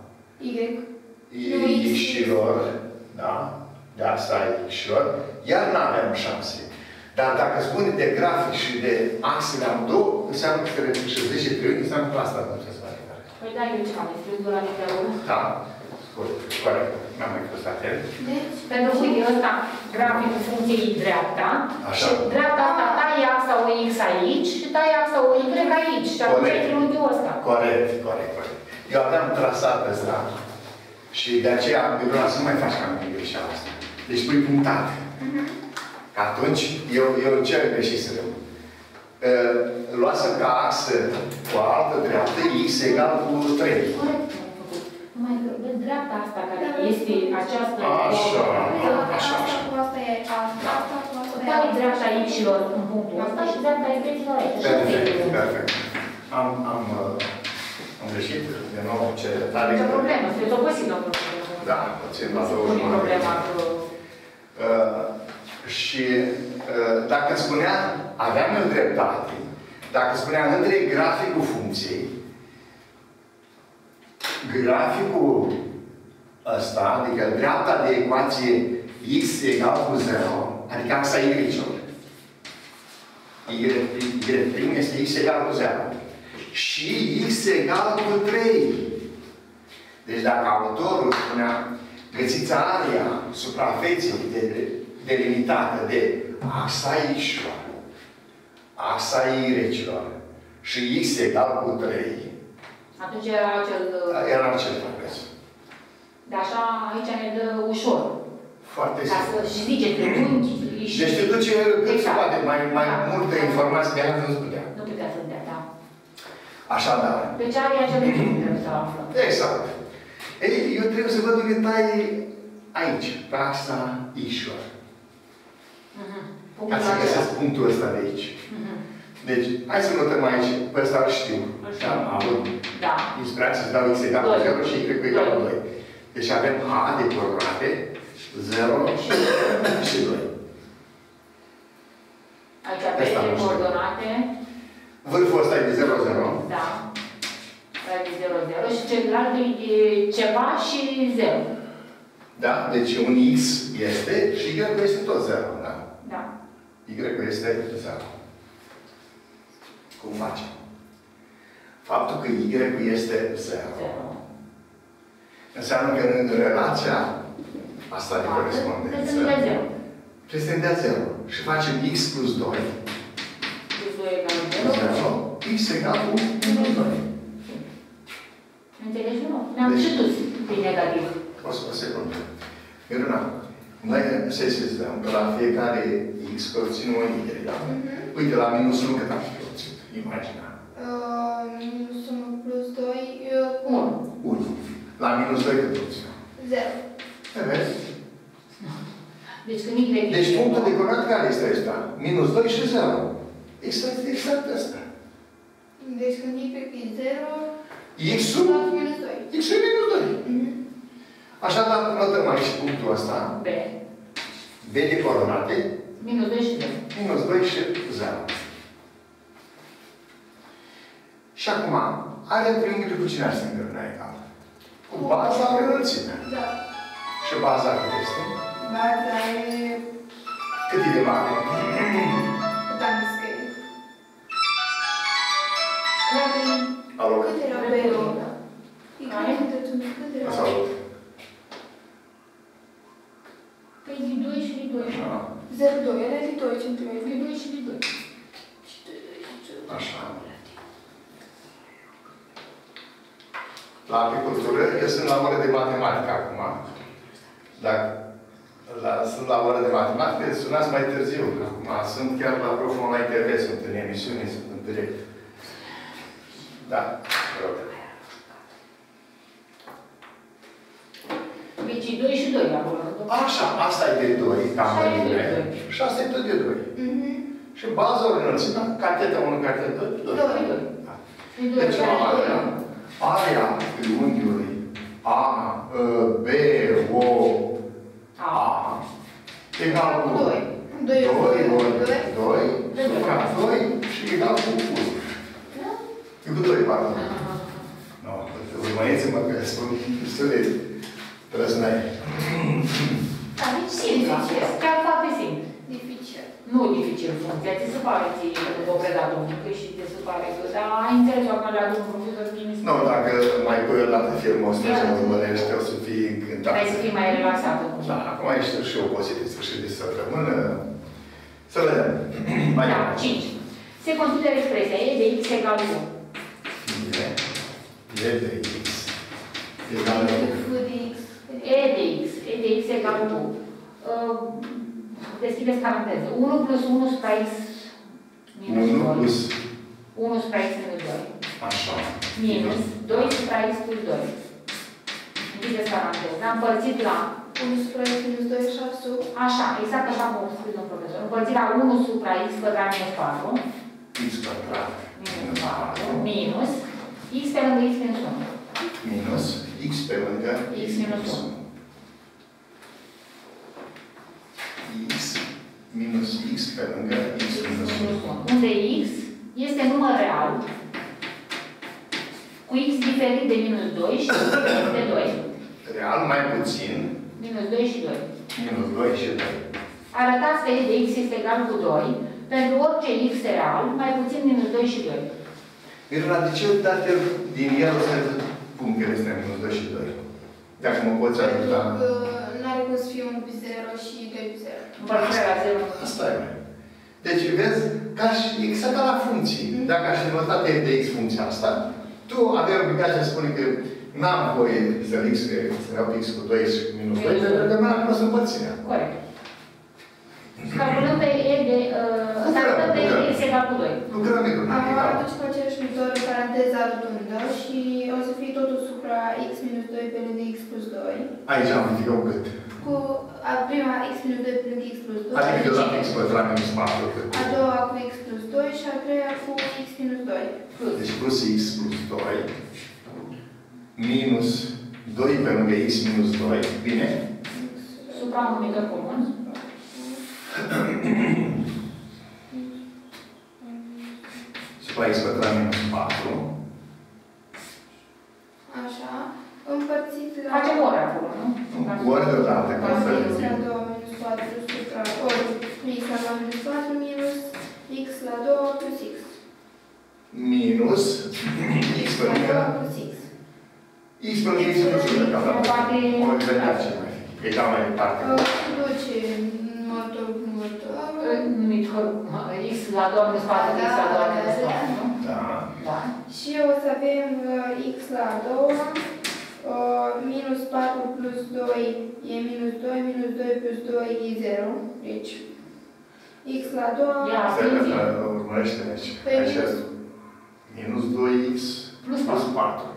Y. X-ilor, da? De axa X-ilor, iar n-aveam șanse. Dar dacă spune de grafic și de axele amândouă, înseamnă că și zice triunghi, înseamnă că asta nu se face. Păi da, eu ce am zis, triunghiul ăla mic de acolo? Da, corect. N-am mai fost atent. Deci, Pentru că uite, ăsta, graficul funcției dreapta. Așa. Și dreapta asta tai axa O X aici și tai axa O Y aici. Și atunci e triunghiul ăsta. Corect, corect, corect. Eu aveam trasat ăsta și de aceea am gândit să nu mai faci cam greșeala asta. Deci pui punctate. uh-huh. Atunci, eu, eu ce greșit să rău? Uh, luasă ca axă cu o altă dreaptă, X egal cu trei. Corect. Numai că vezi dreapta asta care este această... Așa, așa, Asta așa. cu asta e asta, asta cu asta e Tai asta. dreapta X-ilor în punctul ăsta și dreapta Y-ilor aici. Perfect, perfect. Am, am, uh, am greșit de nou ce tare. Nicio problemă, sunteți obosit, domnul. Da, puțin la două Nu e problema că... Uh, și uh, dacă spunea, aveam eu dreptate, dacă spunea între graficul funcției, graficul ăsta, adică dreapta de ecuație x egal cu zero, adică axa y-ului. Y, y este x egal cu zero. Și x egal cu trei. Deci dacă autorul spunea, găsiți area suprafeței de, delimitată de axa x-ilor, axa y-ilor și x egal cu trei, Atunci era acel... era acel trapez. De așa, aici ne dă ușor. Foarte Ca simplu. să și zice triunghi și... Deci te duce cât se poate, mai, mai Da. multe informații de azi nu-ți putea. Nu putea să dea, da. Așadar. Deci are acel triunghi trebuie să aflăm. Exact. Ei, eu trebuie să văd unde tai aici, pe axa X-or. Mhm. Ca Punctul să acela. găsesc punctul ăsta de aici. Mhm. Deci, hai să notăm aici, pe ăsta îl știu. Așa. Am avut Da. inspirație să dau x egal cu zero și y egal cu doi. Deci avem A de coordonate, zero și doi. Aici Asta avem nu știu. coordonate. Vârful ăsta e de zero, zero. Da. Ăla e de zero, zero. Și celălalt e de ceva și zero. Da? Deci un x este și y este tot zero. Da? Da. Y este zero. Cum facem? Faptul că Y este zero Zero. înseamnă că în relația asta de Trebuie corespondență să ne dea zero. trebuie să ne dea zero. Și facem x plus doi. Plus doi egal cu zero. zero. X egal cu unu plus doi. Înțelegi, nu? Ne-am Deci- și dus prin negativ. O, o secundă. Miruna, noi sesizăm că la fiecare x obținem o y, da? Mhm. Uite, la minus unu cât am fi obținut? Imagina. Uh, minus unu plus doi, unu. unu. La minus doi cât obținem? zero. E, vezi? Deci când Y... Deci punctul de coordonate care este ăsta? Minus doi și zero. Exact, exact ăsta. Deci când y e zero, X-ul? la minus doi. X-ul e minus doi. Mhm. Așadar, notăm aici punctul ăsta. B. B de coordonate. Minus doi și doi. Minus doi și zero. Și acum, are triunghiul cu cine ar se îngărna egal? Cu baza înălțimea. Da. Și baza cât este? Baza e... Cât e de mare? Cât am zis că e? Alo? Cât era B-ul? E Care? cât era? Salut. Păi de doi și de doi. zero virgulă doi, ele de doi centimetri. De doi și de doi. Așa. La apicultură, eu sunt la oră de matematică acum. Dacă la, sunt la oră de matematică, sunați mai târziu. Acum sunt chiar la proful la I T V, sunt în emisiune, sunt în direct. Da, vă rog. Deci e doi și doi acolo. Așa, asta e de doi, cam Așa e de mărime. doi. Și asta e tot de doi. Mhm. Și baza ori înălțimea, cateta unu, cateta doi, doi. Doi. Da. De doi. Deci, Care e area, doi? area triunghiului A, B, O, A, egal cu Doi. Doi doi ori ori doi. doi, Doi. suprac doi și egal cu unu. E cu doi, pardon. Nu, urmăriți-mă că spun destul de trăznăi. Da, deci simplu. Chiar foarte simplu. Dificil. Nu dificil funcția. Ți se pare ție că vă predat o mică și ți se pare că... Dar ai înțeles acum la domnul profesor Chimis? Nu, dacă mai pui o dată filmul ăsta și o urmărești, o să fii încântat. Vrei să fii mai relaxată. Da, acum ești și obosit de sfârșit de săptămână. Să vedem. Mai Da, departe. cinci. Se consideră expresia E de X egal cu. Bine. E de X. Egal cu. F de X. E de X. E de X egal cu. Uh, deschideți paranteză. unu plus unu supra X minus unu doi. plus. unu supra X minus doi. Așa. Minus doi supra X plus doi. Închideți paranteză. Am împărțit la... unu supra X minus doi și sub. Așa, exact așa cum a scris domnul profesor. Împărțit la unu supra X pătrat minus patru. X pătrat. Minus patru. Minus X pe lângă X minus unu. Minus X pe lângă X minus unu. X minus X pe lângă X minus unu. Unde X este număr real cu X diferit de minus doi și diferit de doi. Real mai puțin. Minus doi și doi. Minus doi și doi. Arătați că E de X este egal cu doi pentru orice X real mai puțin minus doi și doi. Miruna, de ce date din el să punctele astea minus doi și doi? Dacă mă poți ajuta. Pentru că n-are cum să fie unu pe zero și doi pe zero. Împărțirea la zero. Asta e. Deci, vezi, ca și, exact ca la funcții. Dacă aș denotat F de X funcția asta, tu aveai obligația să spune că n-am voie să X, să iau X cu doi și cu minus doi, pentru că n-am cunoscut împărțirea. Corect. Calculăm pe E de... Uh, să arătăm pe E de X egal cu doi. Lucrăm Miruna. Am egal. aduce cu aceeași metodă paranteza rotundă și o să fie totul supra X minus doi pe lângă X plus doi. Aici am modificat cât? Cu a prima X minus doi pe lângă X plus doi. Adică eu dat X pătrat minus patru. A doua cu X plus doi și a treia cu X minus doi. Deci plus X plus doi minus doi pe lângă X minus doi. Bine? Supra un numitor comun. Supra X pătrat minus patru. Așa. Împărțit la... Facem ori acolo, nu? Ori deodată, ca să X la doi minus patru supra... Ori X la doi minus patru minus X la doi plus X. minus X pe La lângă doi plus X. X pe lângă X minus unu. Ca Poate- o vedea ce mai fi. E cea mai departe. Duce numărător cu numărător. Numitor X la doi minus patru, X la doi minus patru, nu? Da. Da. Și o să avem uh, X la doi, uh, minus patru plus doi e minus doi, minus doi plus doi e zero. Deci, X la doi, Ia. Stai că urmărește aici. Păi Aici minus. minus doi X Plus plus patru. patru.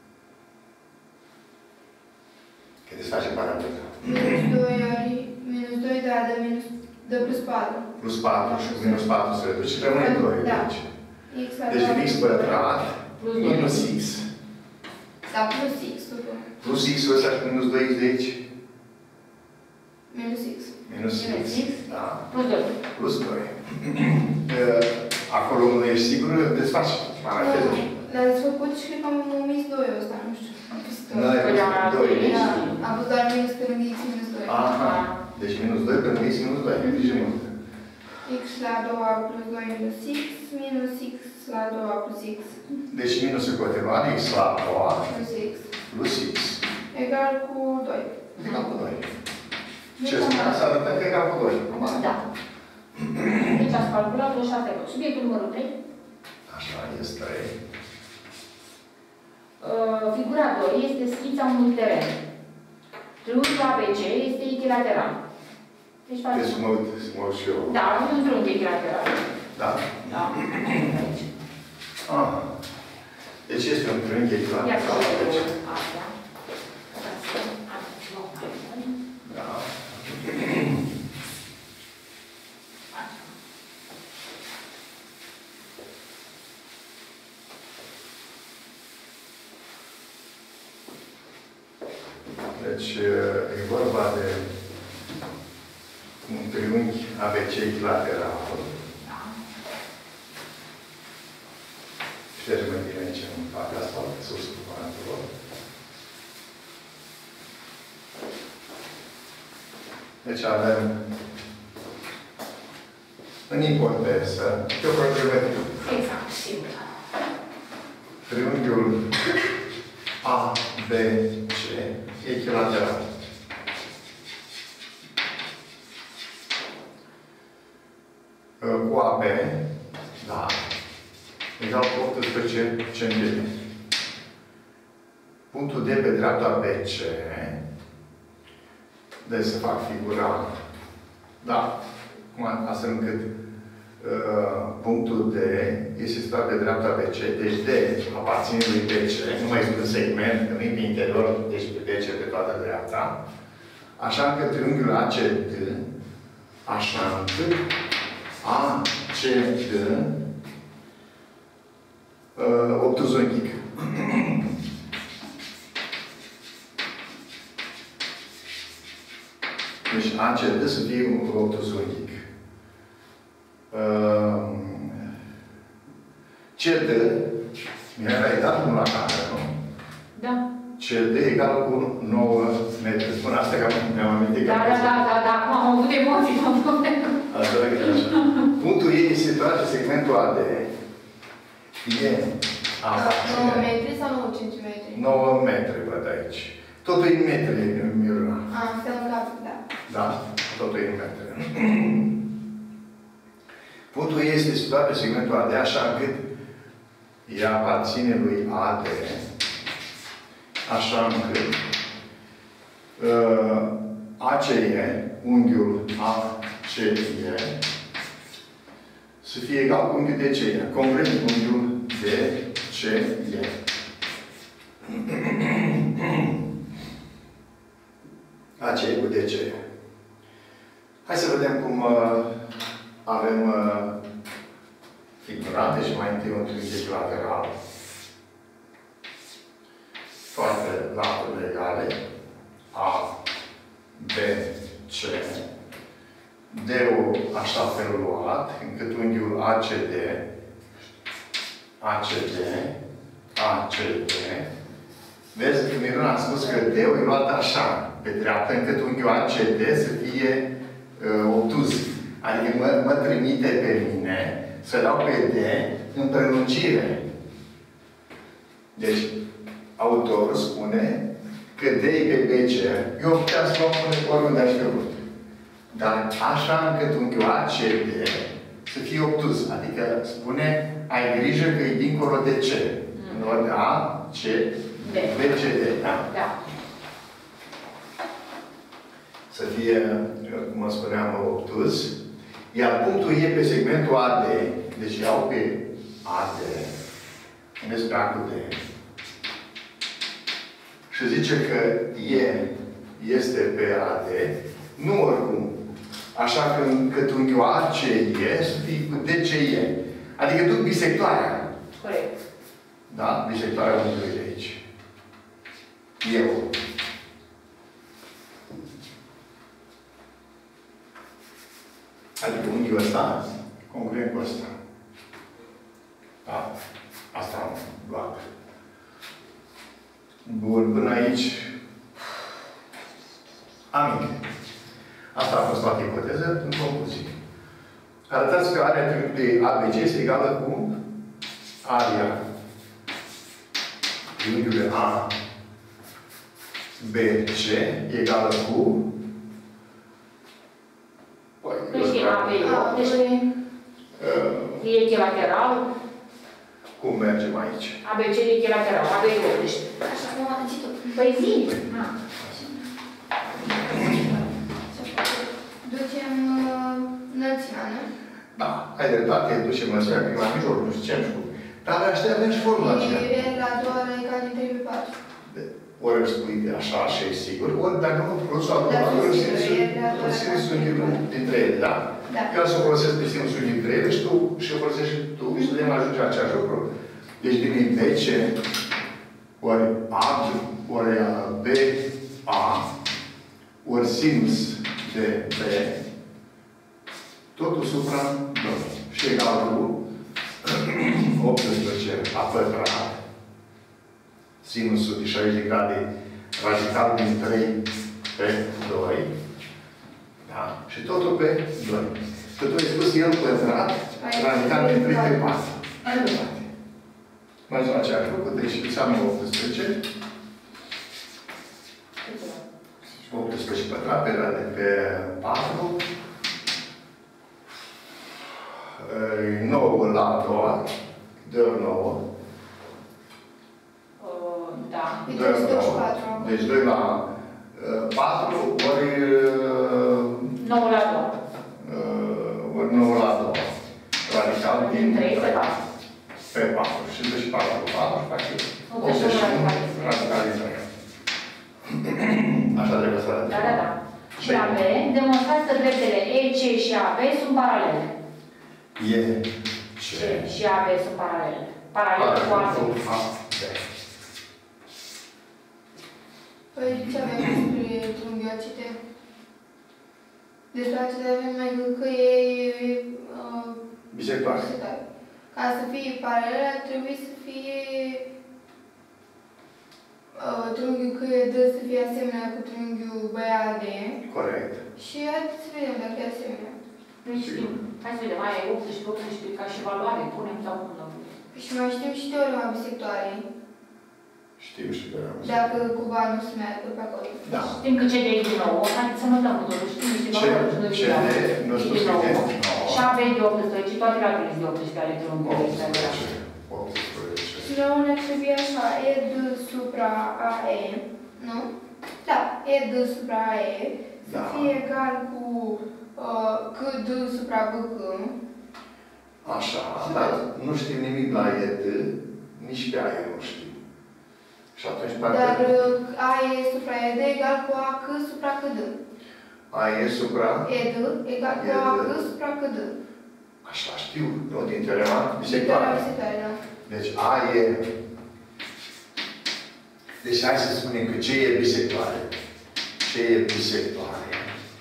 Că desface paranteza. minus doi ori, minus doi da, de minus, de plus patru. Plus patru și cu minus patru se reduce. Rămâne doi. Da. Deci, X la deci doi. X pătrat Plus doi. minus X. Da, plus X, după. Plus X-ul ăsta și minus doi X de aici? Minus X. Minus X. Da. Plus doi. Plus doi. Acolo nu ești sigur, desfaci. L-a desfăcut și cred că am omis doi ăsta, nu știu. Nu, ai plus doi. Am pus doar minus pe lângă X minus doi. Aha. Deci minus doi pe lângă X minus doi. Grijă mult. X la a doua plus doi minus X, minus X la a doua plus X. Deci minusul continuat, X la a doua plus X. Plus X. Egal cu doi. Egal cu doi. Ce spunea? Să arătăm că egal cu doi. Da. Deci ați calculat o șapte. Subiectul numărul trei. Așa, este trei. Uh, figura doi este schița unui teren. Triunghiul A B C este echilateral. Deci facem... Deci să mă uit, să mă uit și eu. Da, avem un triunghi echilateral. Da? Da. Aici. Aha. Deci este un triunghi echilateral. Ia să vedem Deci... asta. Da. Deci e vorba de un triunghi A B C echilateral. Ștergem bine aici în partea asta, sus cu curantul. Deci avem în ipoteză pe o problemă. Exact, simplă. Triunghiul A B C echilateral. Cu A B, da, egal cu optsprezece centimetri. Punctul D pe dreapta B C, deci să fac figura, da, astfel încât uh, punctul D este situat pe dreapta B C, deci D aparține lui B C, nu mai este un segment, nu e pe interior, deci pe B C pe toată dreapta, așa încât triunghiul A C D, așa încât A C D uh, obtuzunghic. Deci A C D să fie un obtuzunghic. Uh, C D mi-a egal cu la cameră, nu? Da. C D egal cu nouă metri. Spun asta că mi-am amintit. Da, da, da, da, da, acum am avut emoții, am avut Asta e așa. Punctul ei este situat pe segmentul A D. E nouă metri sau nouă centimetri? nouă metri, văd aici. Totul e în metri, Miruna. A, stă în cap, da. Da? Totul e în metri. Punctul ei este situat pe segmentul A D, așa încât ea aparține lui A D. Așa încât uh, A C E, unghiul A C E, să fie egal cu unghiul D C E. Congruent cu unghiul D C E. A C E cu D C E. Hai să vedem cum uh, avem uh, figura. Deci mai întâi un triunghi echilateral. Toate laturile egale. A, B, C. D-ul așa feluat, încât unghiul A C D, A C D, A C D. Vezi, Miruna a spus că D-ul e luat așa, pe dreapta, încât unghiul A C D să fie uh, obtuz. Adică mă, mă trimite pe mine să dau pe D în prelungire. Deci, autorul spune că D e pe B C. Eu puteam să mă pune oriunde aș fi vrut. Dar așa încât unghiul A C D să fie obtuz. Adică spune, ai grijă că e dincolo de C. În ordine A, C, B, C, D. Da? Da. Să fie, cum spuneam, obtuz. Iar punctul E pe segmentul A D, deci iau pe A D, merg pe A cu D, și zice că E este pe A D, nu oricum. Așa că încât unghiul A C E să fie cu D C E. Adică duc bisectoarea. Corect. Da? Bisectoarea unghiului de aici. eu. Adică unghiul ăsta, congruent cu ăsta. Da? Asta am luat. Bun, până aici. Amic. Asta a fost toată ipoteză, în concluzie. Arătați că area triunghiului A B C este egală cu area triunghiului A B C egală cu Deci A B E optsprezece, e echilateral. Cum mergem aici? A B C e echilateral, A B E optsprezece. Așa, nu am citit-o. Păi zi! Ducem înălțimea, nu? Da, ai dreptate, ducem înălțimea, prima mijlocul, nu știu ce, nu știu. Dar aștia avem și formula aceea. E la a doua egal din trei pe patru. Ori îl spui de așa și e sigur, ori dacă nu, produsul al doua, ori sinusul dintre ele, da? Da. Eu să folosesc pe sinusul dintre ele și tu și o folosești și tu și putem ajunge la același lucru. Deci din B C ori A, ori B A, ori sinus de B, totul supra doi. Și egal cu optsprezece a pătrat, sinusul de șaizeci de grade radical din trei pe doi. Da? Și totul pe doi. Că tu ai spus el pătrat, radical din trei pe patru. Ai dreptate. Mai zis aceeași lucru, deci înseamnă optsprezece. optsprezece pătrat pe, pe patru. nouă la a doua. dă nouă. Da. Deci doi la patru ori nouă la doi. Ori nouă la doi. Radical din trei pe patru. Pe patru. Și deci patru pe patru și face optzeci și unu radicalizare. Așa trebuie să arătăm. Da, da, da. Și A B, demonstrați că dreptele E, C și A B sunt paralele. E, C și A B sunt paralele. Paralele cu A B. Păi ce avem despre triunghiocite? Despre acestea avem mai mult că e uh, bisectoare. Ca să fie paralele, ar trebui să fie uh, triunghiul C D să fie asemenea cu triunghiul B A D. Corect. Și haideți să vedem dacă e asemenea. Nu știm. Hai să vedem, aia e optsprezece, optsprezece ca și valoare. Punem sau cum la punem. Și mai știm și teorema bisectoarei. Știm și teorema bisectoarei. Dacă cumva nu se meargă pe acolo. Da. Știm că C D e din nouă. Haideți să notăm cu totul. Știm niște valori. Nu C D, nu știu din nouă. și A B de optsprezece, toate ratele de optsprezece ale triunghiului. optsprezece. Și la unul ar trebui așa, E D supra A E, nu? Da, E D supra A E să fie egal cu uh, C D supra B C. Așa, dar nu știm nimic la E D, nici pe A E nu știm. Și atunci, parcă... Dar A E supra E D egal cu A C supra C D. A E supra... E D egal cu A C supra C D. Așa știu, nu din teorema bisectoare. Da. Deci A e... Deci hai să spunem că ce e bisectoare? Ce e bisectoare?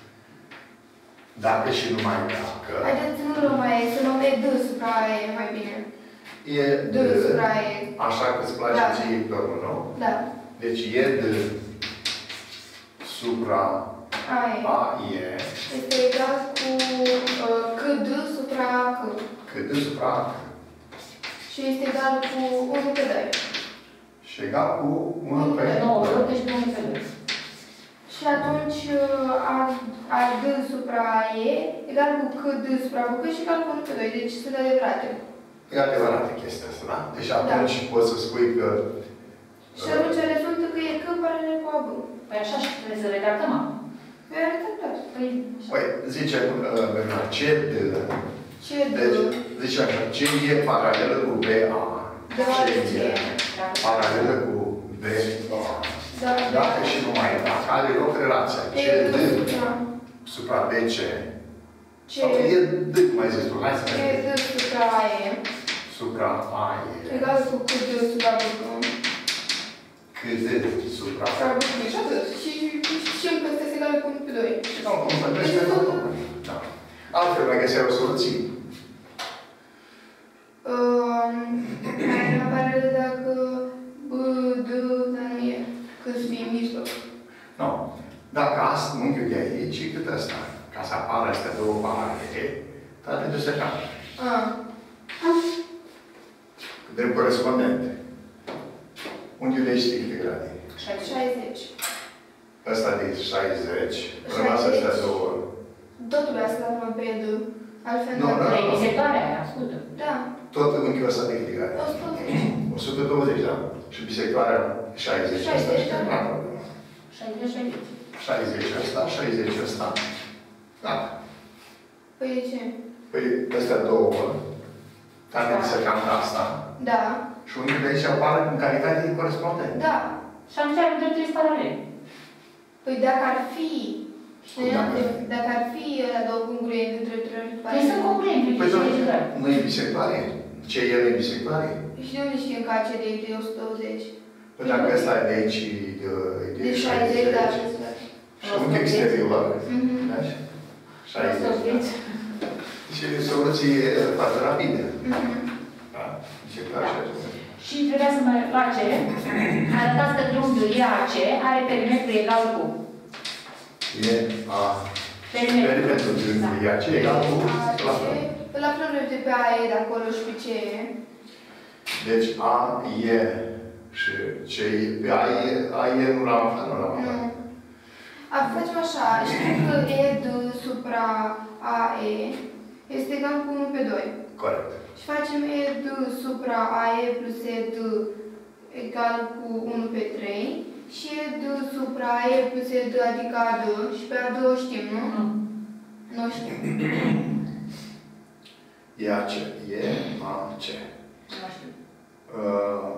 Dacă și numai dacă... Haideți să nu luăm A E, să luăm E D supra A E, mai bine. E D, supra A E. Așa că îți place Da. ție părul, nu? Da. Deci E D supra A E. A E Este egal cu uh, C D supra A C. C D supra A C. Și este egal cu unu pe doi. Și egal cu unu pe nouă, optsprezece, unu pe doi. Și atunci uh, A, A D supra A E egal cu C D supra B C și egal cu unu pe doi. Deci sunt adevărate. E adevărată chestia asta, da? Deci atunci da. Poți să spui că... Și atunci rezultă că e C paralel cu A B. Păi așa și trebuie să redactăm acum. Păi redactat. Păi, Păi, zicem, uh, C D... C D... Deci, zice așa, C e paralelă cu B A. C e paralelă cu B A. Da, dacă și numai dacă are loc relația C D supra B C. Sau e D, cum ai zis tu, hai să vedem. E D supra A E. Supra A E. Egal cu C D supra B C. C cât de supra. Și atât. Și știm că este egal cu unu pe doi. Și nu, cum să crește la urmă. Da. Altfel mai găseai o soluție. Mai apare dacă B, D, dar nu e. Că să fie mijloc. Nu. Dacă asta unghiul de aici e cât ăsta. Ca să apară astea două paralele, dar trebuie să cadă. Drept corespondent. Unghiul de aici de câte grade? șaizeci. Ăsta de șaizeci. Rămas astea două. Tot trebuia să dăm pe D. Altfel nu. Nu, nu. Bisectoarea aia, ascultă. Da. Tot unghiul ăsta de câte grade? o sută douăzeci. o sută douăzeci, da? Și bisectoarea șaizeci. șaizeci, da. șaizeci, șaizeci. șaizeci ăsta, șaizeci ăsta. Gata. Păi de ce? Păi astea două, dar ne să cam asta. Da. Și unghiul de aici apare în calitate de corespondent. Da. Și atunci avem dreptul paralel. Păi dacă ar fi, Dacă, dacă ar fi ăla două congruente între drepturile paralele. Păi sunt congruente, păi deci nu e bisectoare? Ce el e bisectoare? Și de unde știm că acea de aici e o sută douăzeci? Păi dacă ăsta e de aici de, de, de șaizeci, da. Și unghi exterior, Mhm. da? șaizeci. Și soluție foarte rapidă. Mhm. Da? Bisectoare și așa. Și trebuia să mă face, arătați că triunghiul E A C are perimetru egal cu. E A. Perimetrul triunghiului E A C egal cu. Îl aflăm de pe A E de acolo și pe C E. Deci A E și ce e pe A E, A E nu l-am aflat, nu l-am aflat. Nu. A, facem așa, știm că E D supra A E este egal cu unu pe doi. Corect. Și facem E D supra A E plus E D egal cu unu pe trei. Și E D supra A E plus E D, adică A D. Și pe A D o știm, nu? Nu. Nu știm. E A C. E A C. Nu știu. Uh,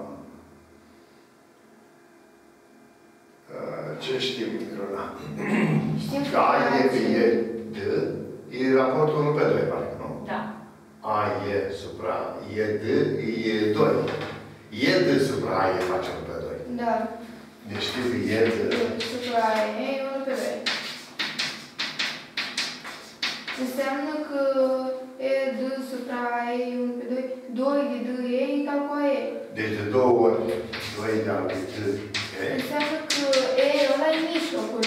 uh, ce știm, Miruna? Știm Că A E pe E D e raportul unu pe doi, parcă, nu? Da. A E supra E D e doi. E D supra A E face unu pe doi. Da. Deci știi că E D supra A E e unu pe doi. Înseamnă că E D supra A E e unu pe doi. doi de D E egal cu A E. deci de două ori doi de al lui D E. Înseamnă că E ăla e mijlocul